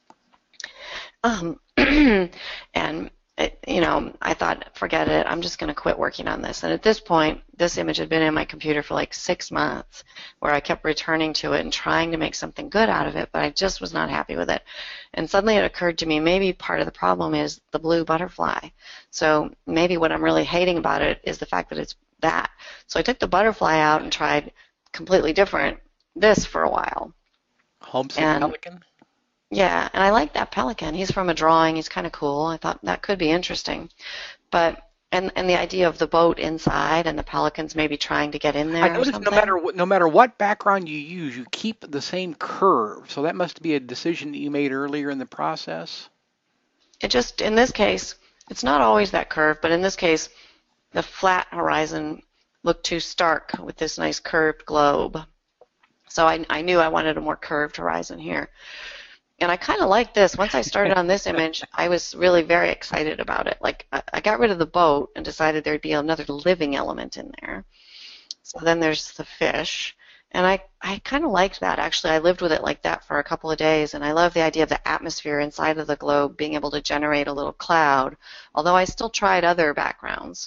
And I thought, forget it, I'm just going to quit working on this. And at this point, this image had been in my computer for like 6 months, where I kept returning to it and trying to make something good out of it, but I just was not happy with it. And suddenly it occurred to me, maybe part of the problem is the blue butterfly. So maybe what I'm really hating about it is the fact that it's that. So I took the butterfly out and tried completely different this for a while. Homesick pelican? Yeah, and I like that pelican. He's from a drawing. He's kind of cool. I thought that could be interesting. But and the idea of the boat inside and the pelicans maybe trying to get in there. I noticed no matter what background you use, you keep the same curve. So that must be a decision that you made earlier in the process. It just, in this case, it's not always that curve, but in this case, the flat horizon looked too stark with this nice curved globe. So I knew I wanted a more curved horizon here. And I kind of like this. Once I started on this image, I was really very excited about it. Like, I got rid of the boat and decided there'd be another living element in there. So then there's the fish. And I kind of liked that. Actually, I lived with it like that for a couple of days. And I love the idea of the atmosphere inside of the globe being able to generate a little cloud, although I still tried other backgrounds.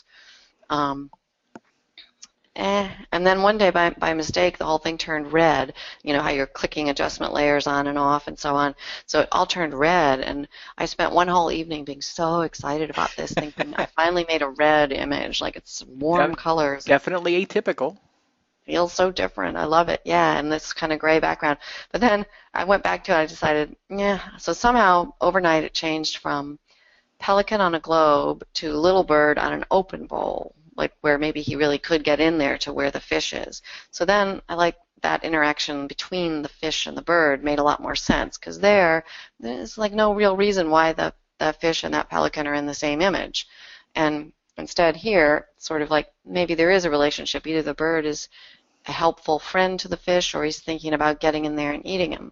And then one day, by mistake, the whole thing turned red. You know how you're clicking adjustment layers on and off and so on. So it all turned red, and I spent one whole evening being so excited about this, thinking I finally made a red image, like it's warm colors. Definitely atypical. Feels so different. I love it. Yeah, and this kind of gray background. But then I went back to it. I decided, yeah. So somehow overnight it changed from pelican on a globe to little bird on an open bowl, like where maybe he really could get in there to where the fish is. So then I like that interaction between the fish and the bird made a lot more sense, because there's like no real reason why the fish and that pelican are in the same image. And instead here, sort of like maybe there is a relationship. Either the bird is a helpful friend to the fish, or he's thinking about getting in there and eating him.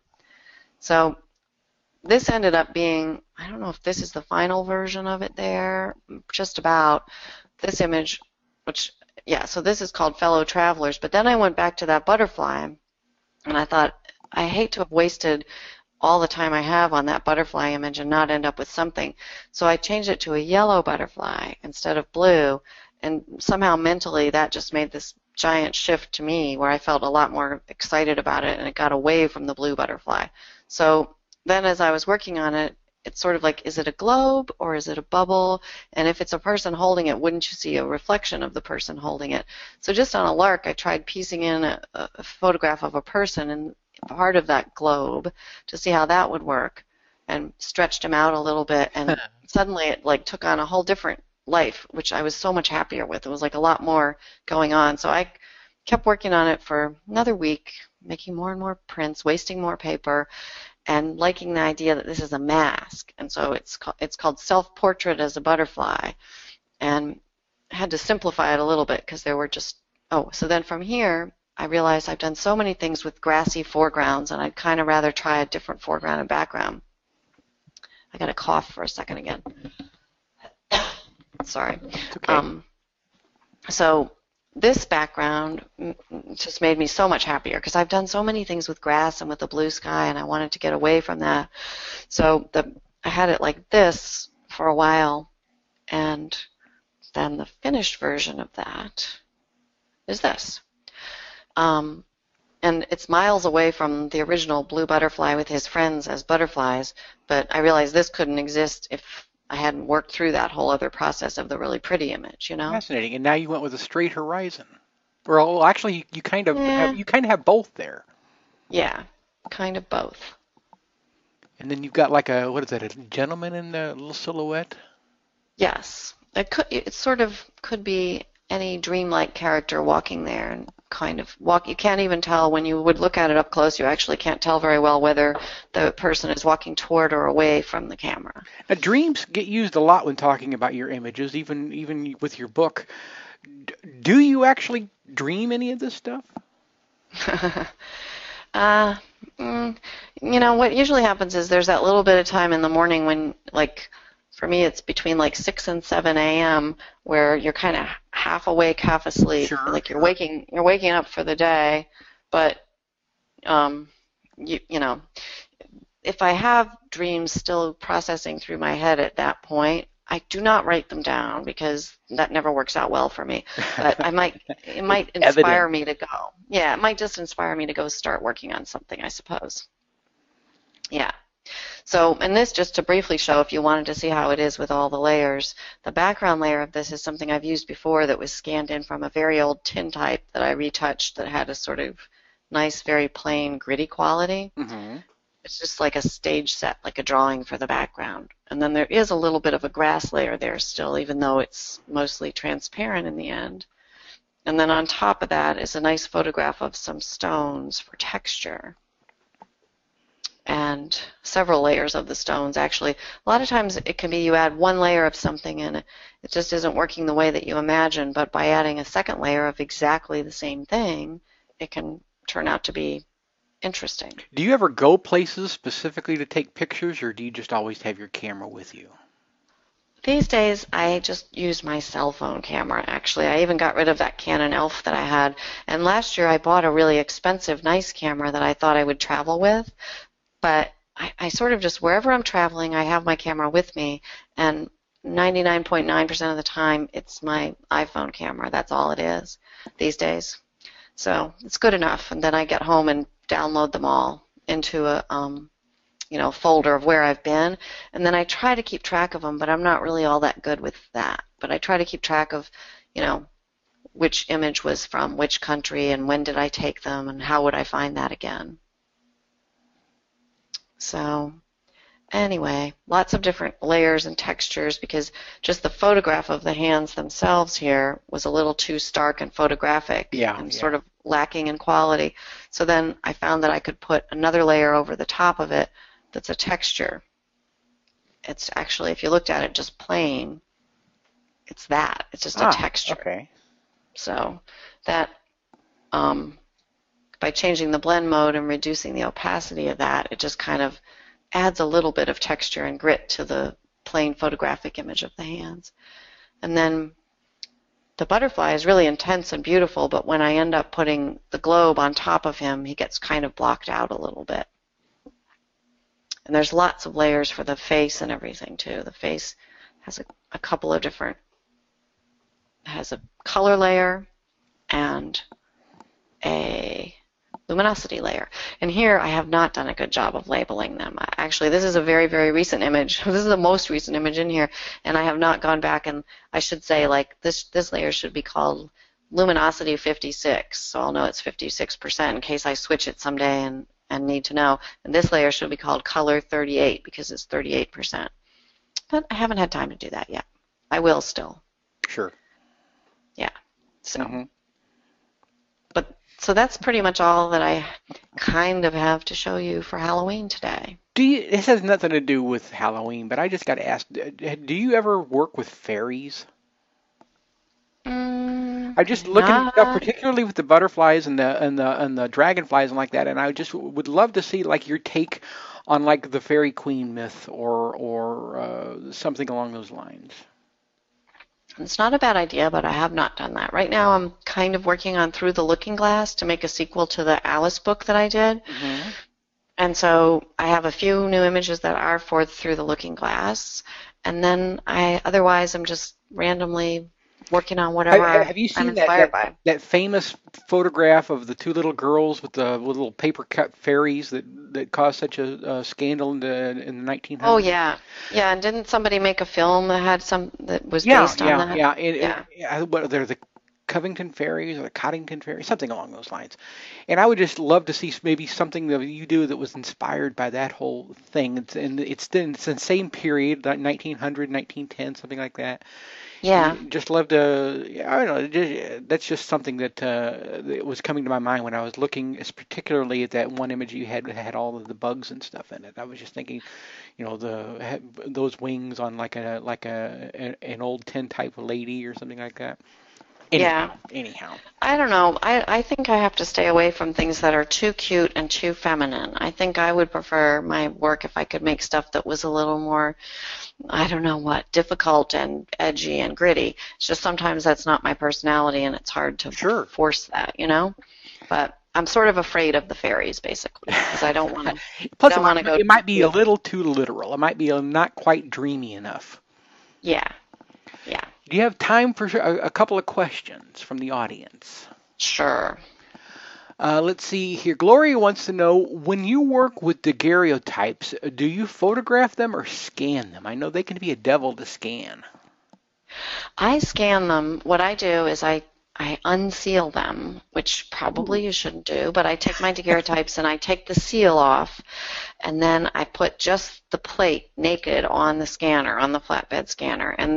So this ended up being, I don't know if this is the final version of it there, just about this image, which, yeah, so this is called Fellow Travelers. But then I went back to that butterfly, and I thought, I hate to have wasted all the time I have on that butterfly image and not end up with something. So I changed it to a yellow butterfly instead of blue, and somehow mentally that just made this giant shift to me where I felt a lot more excited about it, and it got away from the blue butterfly. So then as I was working on it, it's sort of like, is it a globe or is it a bubble? And if it's a person holding it, wouldn't you see a reflection of the person holding it? So just on a lark, I tried piecing in a photograph of a person in part of that globe to see how that would work, and stretched him out a little bit, and suddenly it like took on a whole different life, which I was so much happier with. It was like a lot more going on. So I kept working on it for another week, making more and more prints, wasting more paper, and liking the idea that this is a mask. And so it's called Self-Portrait as a Butterfly. And I had to simplify it a little bit because there were just, so then from here, I realized I've done so many things with grassy foregrounds, and I'd kind of rather try a different foreground and background. I got to cough for a second again. Sorry. It's okay. So this background just made me so much happier because I've done so many things with grass and with the blue sky, and I wanted to get away from that. So I had it like this for a while, and then the finished version of that is this. And it's miles away from the original blue butterfly with his friends as butterflies, but I realized this couldn't exist if I hadn't worked through that whole other process of the really pretty image, you know? Fascinating. And now you went with a straight horizon. Well, actually, you kind of Yeah, have both there. yeah, kind of both. And then you've got like what is that? A gentleman in the little silhouette. Yes, it sort of could be any dreamlike character walking there and kind of walk. You can't even tell when you would look at it up close. You actually can't tell very well whether the person is walking toward or away from the camera. Now, dreams get used a lot when talking about your images, even with your book. Do you actually dream any of this stuff? uh, what usually happens is there's that little bit of time in the morning when, like, for me, it's between like 6 and 7 a.m. where you're kind of half awake, half asleep. Sure. Like you're waking up for the day, but you know, if I have dreams still processing through my head at that point, I do not write them down because that never works out well for me. But it might inspire me to go. Yeah, it might just inspire me to go start working on something, I suppose. Yeah. So, and this just to briefly show, if you wanted to see how it is with all the layers, the background layer of this is something I've used before that was scanned in from a very old tintype that I retouched that had a sort of nice, very plain, gritty quality. Mm-hmm. It's just like a stage set, like a drawing for the background. And then there is a little bit of a grass layer there still, even though it's mostly transparent in the end. And then on top of that is a nice photograph of some stones for texture. And several layers of the stones. Actually, a lot of times it can be you add one layer of something and it just isn't working the way that you imagine, but by adding a second layer of exactly the same thing, it can turn out to be interesting. Do you ever go places specifically to take pictures, or do you just always have your camera with you? These days, I just use my cell phone camera, actually. I even got rid of that Canon ELPH that I had. And last year, I bought a really expensive, nice camera that I thought I would travel with. But I sort of just, wherever I'm traveling, I have my camera with me, and 99.9% of the time, it's my iPhone camera. That's all it is these days. So it's good enough, and then I get home and download them all into a folder of where I've been, and then I try to keep track of them, but I'm not really all that good with that. But I try to keep track of, which image was from which country, and when did I take them, and how would I find that again. So anyway, lots of different layers and textures because just the photograph of the hands themselves here was a little too stark and photographic and sort of lacking in quality. So then I found that I could put another layer over the top of it that's a texture. It's actually, if you looked at it just plain, it's that. It's just a texture. Okay. So that by changing the blend mode and reducing the opacity of that, it just kind of adds a little bit of texture and grit to the plain photographic image of the hands. And then the butterfly is really intense and beautiful, but when I end up putting the globe on top of him, he gets kind of blocked out a little bit. And there's lots of layers for the face and everything, too. The face has a couple of different, has a color layer and a luminosity layer. And here I have not done a good job of labeling them. Actually, this is a very, very recent image. This is the most recent image in here, and I have not gone back, and I should say, like, this layer should be called luminosity 56, so I'll know it's 56% in case I switch it someday and need to know. And this layer should be called color 38 because it's 38%. But I haven't had time to do that yet. I will still. Sure. Yeah. So. So that's pretty much all that I kind of have to show you for Halloween today. This has nothing to do with Halloween, but I just got to ask, do you ever work with fairies? I'm just looking at stuff, Not. particularly with the butterflies and the dragonflies and like that, and I just would love to see like your take on like the fairy queen myth or something along those lines. It's not a bad idea, but I have not done that. Right now, I'm kind of working on Through the Looking Glass to make a sequel to the Alice book that I did. Hmm. And so I have a few new images that are for Through the Looking Glass. And then otherwise, I'm just randomly working on whatever Have you I'm seen that, inspired that by. that famous photograph of the two little girls with the little paper cut fairies that caused such a scandal in the Oh, 1900s? yeah. Yeah, and didn't somebody make a film that was Yeah, based on yeah, that? yeah. Yeah. What they're the Covington fairies or the Coddington fairies, something along those lines. And I would just love to see maybe something that you do that was inspired by that whole thing. It's the same period, like 1900, 1910, something like that. Yeah. And just love to, yeah, I don't know, that's just something that was coming to my mind when I was looking, particularly at that one image you had that had all of the bugs and stuff in it. I was just thinking, those wings on an old tin type lady or something like that. Yeah. Anyhow. I don't know. I think I have to stay away from things that are too cute and too feminine. I think I would prefer my work if I could make stuff that was a little more, I don't know what, difficult and edgy and gritty. It's just sometimes that's not my personality and it's hard to Sure. force that, you know? But I'm sort of afraid of the fairies basically because I don't want to Plus, don't want to go it might be a too, little too literal. It might be not quite dreamy enough. yeah. Yeah. Do you have time for a couple of questions from the audience? Sure. Let's see here. Gloria wants to know, when you work with daguerreotypes, do you photograph them or scan them? I know they can be a devil to scan. I scan them. What I do is I unseal them, which probably you shouldn't do, but I take my daguerreotypes and I take the seal off, and then I put just the plate naked on the scanner, on the flatbed scanner, and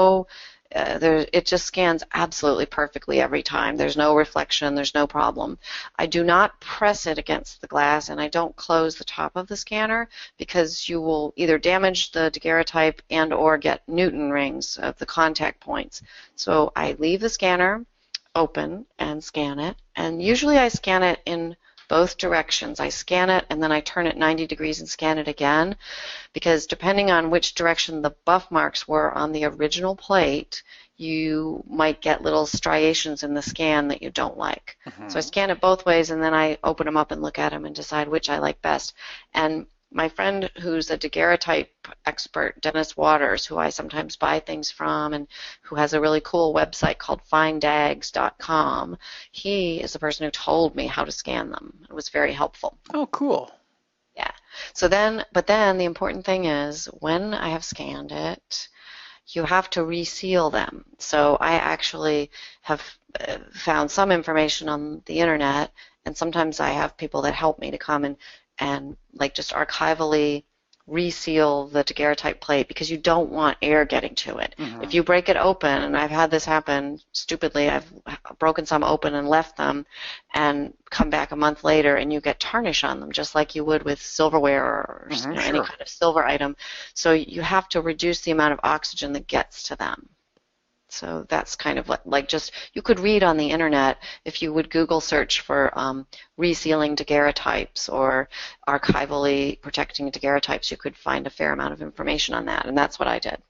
it just scans absolutely perfectly every time. There's no reflection, there's no problem. I do not press it against the glass, and I don't close the top of the scanner because you will either damage the daguerreotype and or get Newton rings of the contact points. So I leave the scanner open and scan it, and usually I scan it in both directions. I scan it and then I turn it 90 degrees and scan it again, because depending on which direction the buff marks were on the original plate, you might get little striations in the scan that you don't like. So I Hmm. scan it both ways and then I open them up and look at them and decide which I like best. And my friend who's a daguerreotype expert, Dennis Waters, who I sometimes buy things from and who has a really cool website called finddags.com, he is the person who told me how to scan them. It was very helpful. Oh, cool. Yeah. But then the important thing is when I have scanned it, you have to reseal them. So I actually have found some information on the internet, and sometimes I have people that help me to come and like just archivally reseal the daguerreotype plate because you don't want air getting to it. If Hmm. you break it open, and I've had this happen stupidly, I've broken some open and left them and come back a month later and you get tarnish on them just like you would with silverware or Hmm. any Sure. kind of silver item. So you have to reduce the amount of oxygen that gets to them. So that's kind of like just, you could read on the internet if you would Google search for resealing daguerreotypes or archivally protecting daguerreotypes, you could find a fair amount of information on that, and that's what I did.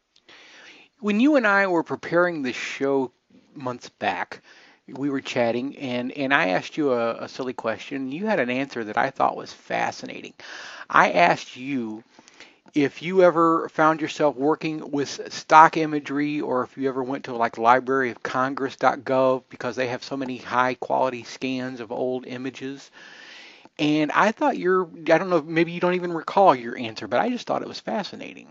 When you and I were preparing this show months back, we were chatting, and I asked you a silly question. You had an answer that I thought was fascinating. I asked you if you ever found yourself working with stock imagery or if you ever went to like libraryofcongress.gov because they have so many high quality scans of old images. And I don't know, maybe you don't even recall your answer, but I just thought it was fascinating.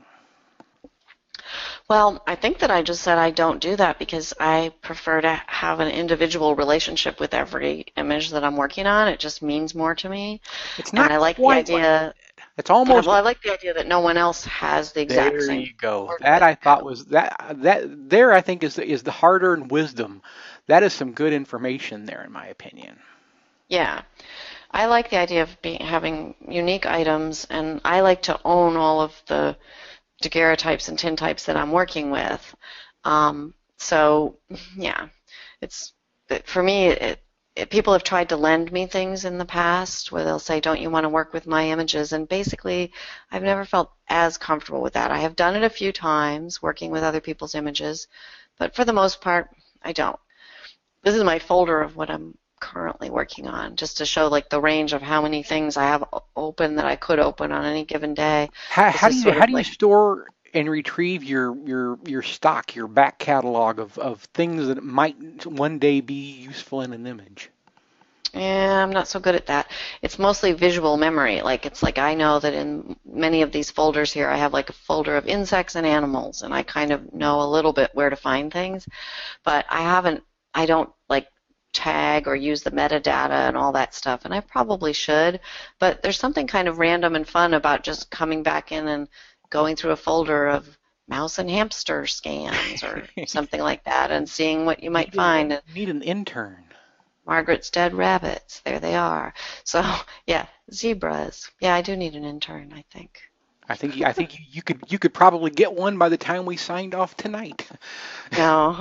Well, I think that I just said I don't do that because I prefer to have an individual relationship with every image that I'm working on. It just means more to me. It's And not I like the quite like idea, it's yeah, almost well, I like the idea that no one else has the exact there same you go. work That that I you thought have. was that there I think is the hard-earned wisdom. That is some good information there in my opinion. Yeah. I like the idea of having unique items, and I like to own all of the daguerreotypes and tintypes that I'm working with. So, yeah, it's for me. People have tried to lend me things in the past where they'll say, "Don't you want to work with my images?" And basically, I've never felt as comfortable with that. I have done it a few times, working with other people's images, but for the most part, I don't. This is my folder of what I'm currently working on, just to show like the range of how many things I have open that I could open on any given day. How, This how do is you sort how of do you like, store and retrieve your stock, your back catalog of things that might one day be useful in an image? yeah, I'm not so good at that. It's mostly visual memory. Like it's like I know that in many of these folders here, I have like a folder of insects and animals, and I kind of know a little bit where to find things, but I don't like tag or use the metadata and all that stuff, and I probably should, but there's something kind of random and fun about just coming back in and going through a folder of mouse and hamster scans or something like that and seeing what you might find. And Need an intern. Margaret's dead rabbits, there they are. So, yeah, zebras. Yeah, I do need an intern, I think. I think you could probably get one by the time we signed off tonight. No.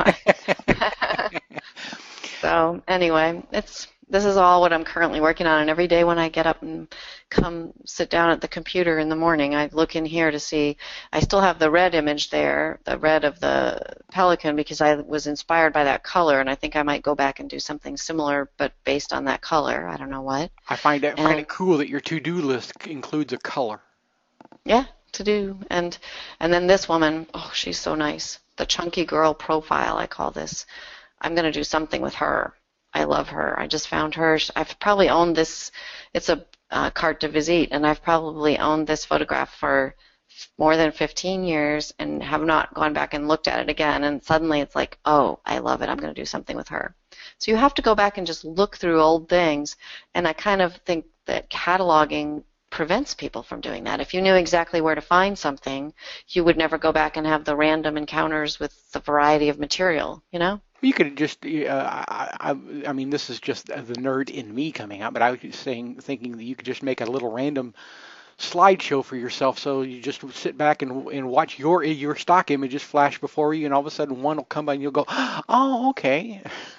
So anyway, this is all what I'm currently working on, and every day when I get up and come sit down at the computer in the morning, I look in here to see. I still have the red image there, the red of the pelican, because I was inspired by that color, and I think I might go back and do something similar, but based on that color. I don't know what. I find it And cool that your to-do list includes a color. yeah, to do. And then this woman, oh, she's so nice. The chunky girl profile, I call this. I'm going to do something with her. I love her. I just found her. I've probably owned this. It's a carte de visite, and I've probably owned this photograph for more than 15 years and have not gone back and looked at it again. And suddenly it's like, oh, I love it. I'm going to do something with her. So you have to go back and just look through old things. And I kind of think that cataloging prevents people from doing that. If you knew exactly where to find something, you would never go back and have the random encounters with the variety of material, you know? You could just, I mean, this is just the nerd in me coming out, but I was just thinking that you could just make a little random slideshow for yourself. So you just sit back and watch your stock images flash before you, and all of a sudden one will come by and you'll go, oh, okay.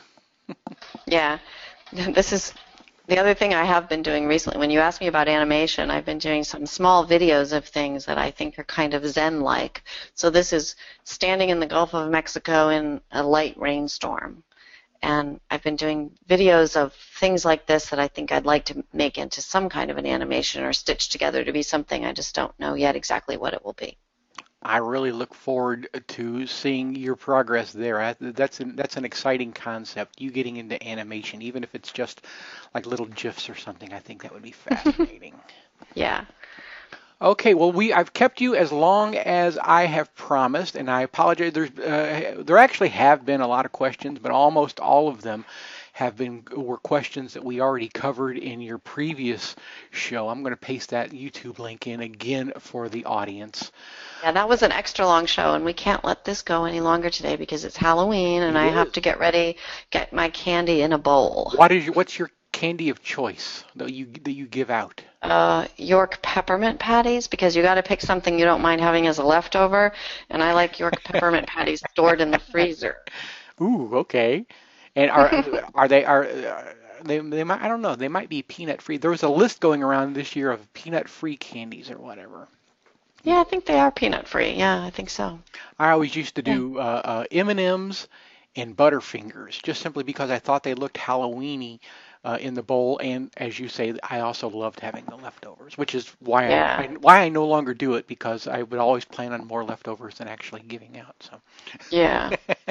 Yeah. This is the other thing I have been doing recently. When you ask me about animation, I've been doing some small videos of things that I think are kind of Zen-like. So this is standing in the Gulf of Mexico in a light rainstorm. And I've been doing videos of things like this that I think I'd like to make into some kind of an animation or stitch together to be something. I just don't know yet exactly what it will be. I really look forward to seeing your progress there. That's an exciting concept. You getting into animation, even if it's just like little GIFs or something. I think that would be fascinating. Yeah. Okay, well, I've kept you as long as I have promised, and I apologize. There actually have been a lot of questions, but almost all of them were questions that we already covered in your previous show. I'm going to paste that YouTube link in again for the audience. Yeah, that was an extra long show, and we can't let this go any longer today because it's Halloween, and It I have is. to get ready, get my candy in a bowl. What's your candy of choice that you give out? York peppermint patties, because you got to pick something you don't mind having as a leftover, and I like York peppermint patties stored in the freezer. Ooh, okay. And are they might, I don't know, they might be peanut free. There was a list going around this year of peanut free candies or whatever. Yeah, I think they are peanut free. Yeah, I think so. I always used to Yeah. do M&Ms and Butterfingers just simply because I thought they looked Halloweeny in the bowl, and as you say, I also loved having the leftovers, which is Yeah. why I no longer do it because I would always plan on more leftovers than actually giving out. So. Yeah.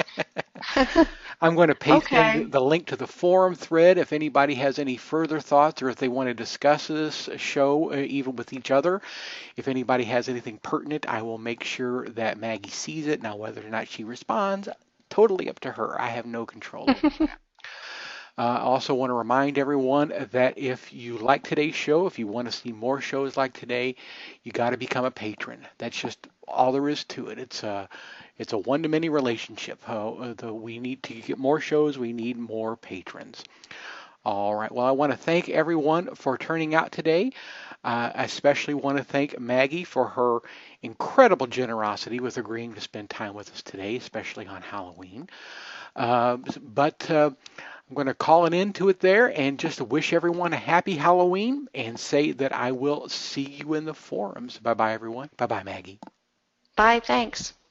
I'm going to paste in Okay. the link to the forum thread if anybody has any further thoughts or if they want to discuss this show even with each other. If anybody has anything pertinent, I will make sure that Maggie sees it. Now, whether or not she responds, totally up to her. I have no control over that. I also want to remind everyone that if you like today's show, if you want to see more shows like today, you got to become a patron. That's just all there is to it. It's a one-to-many relationship. We need to get more shows. We need more patrons. All right. Well, I want to thank everyone for turning out today. I especially want to thank Maggie for her incredible generosity with agreeing to spend time with us today, especially on Halloween. But I'm going to call an end to it there and just wish everyone a happy Halloween and say that I will see you in the forums. Bye-bye, everyone. Bye-bye, Maggie. Bye, thanks.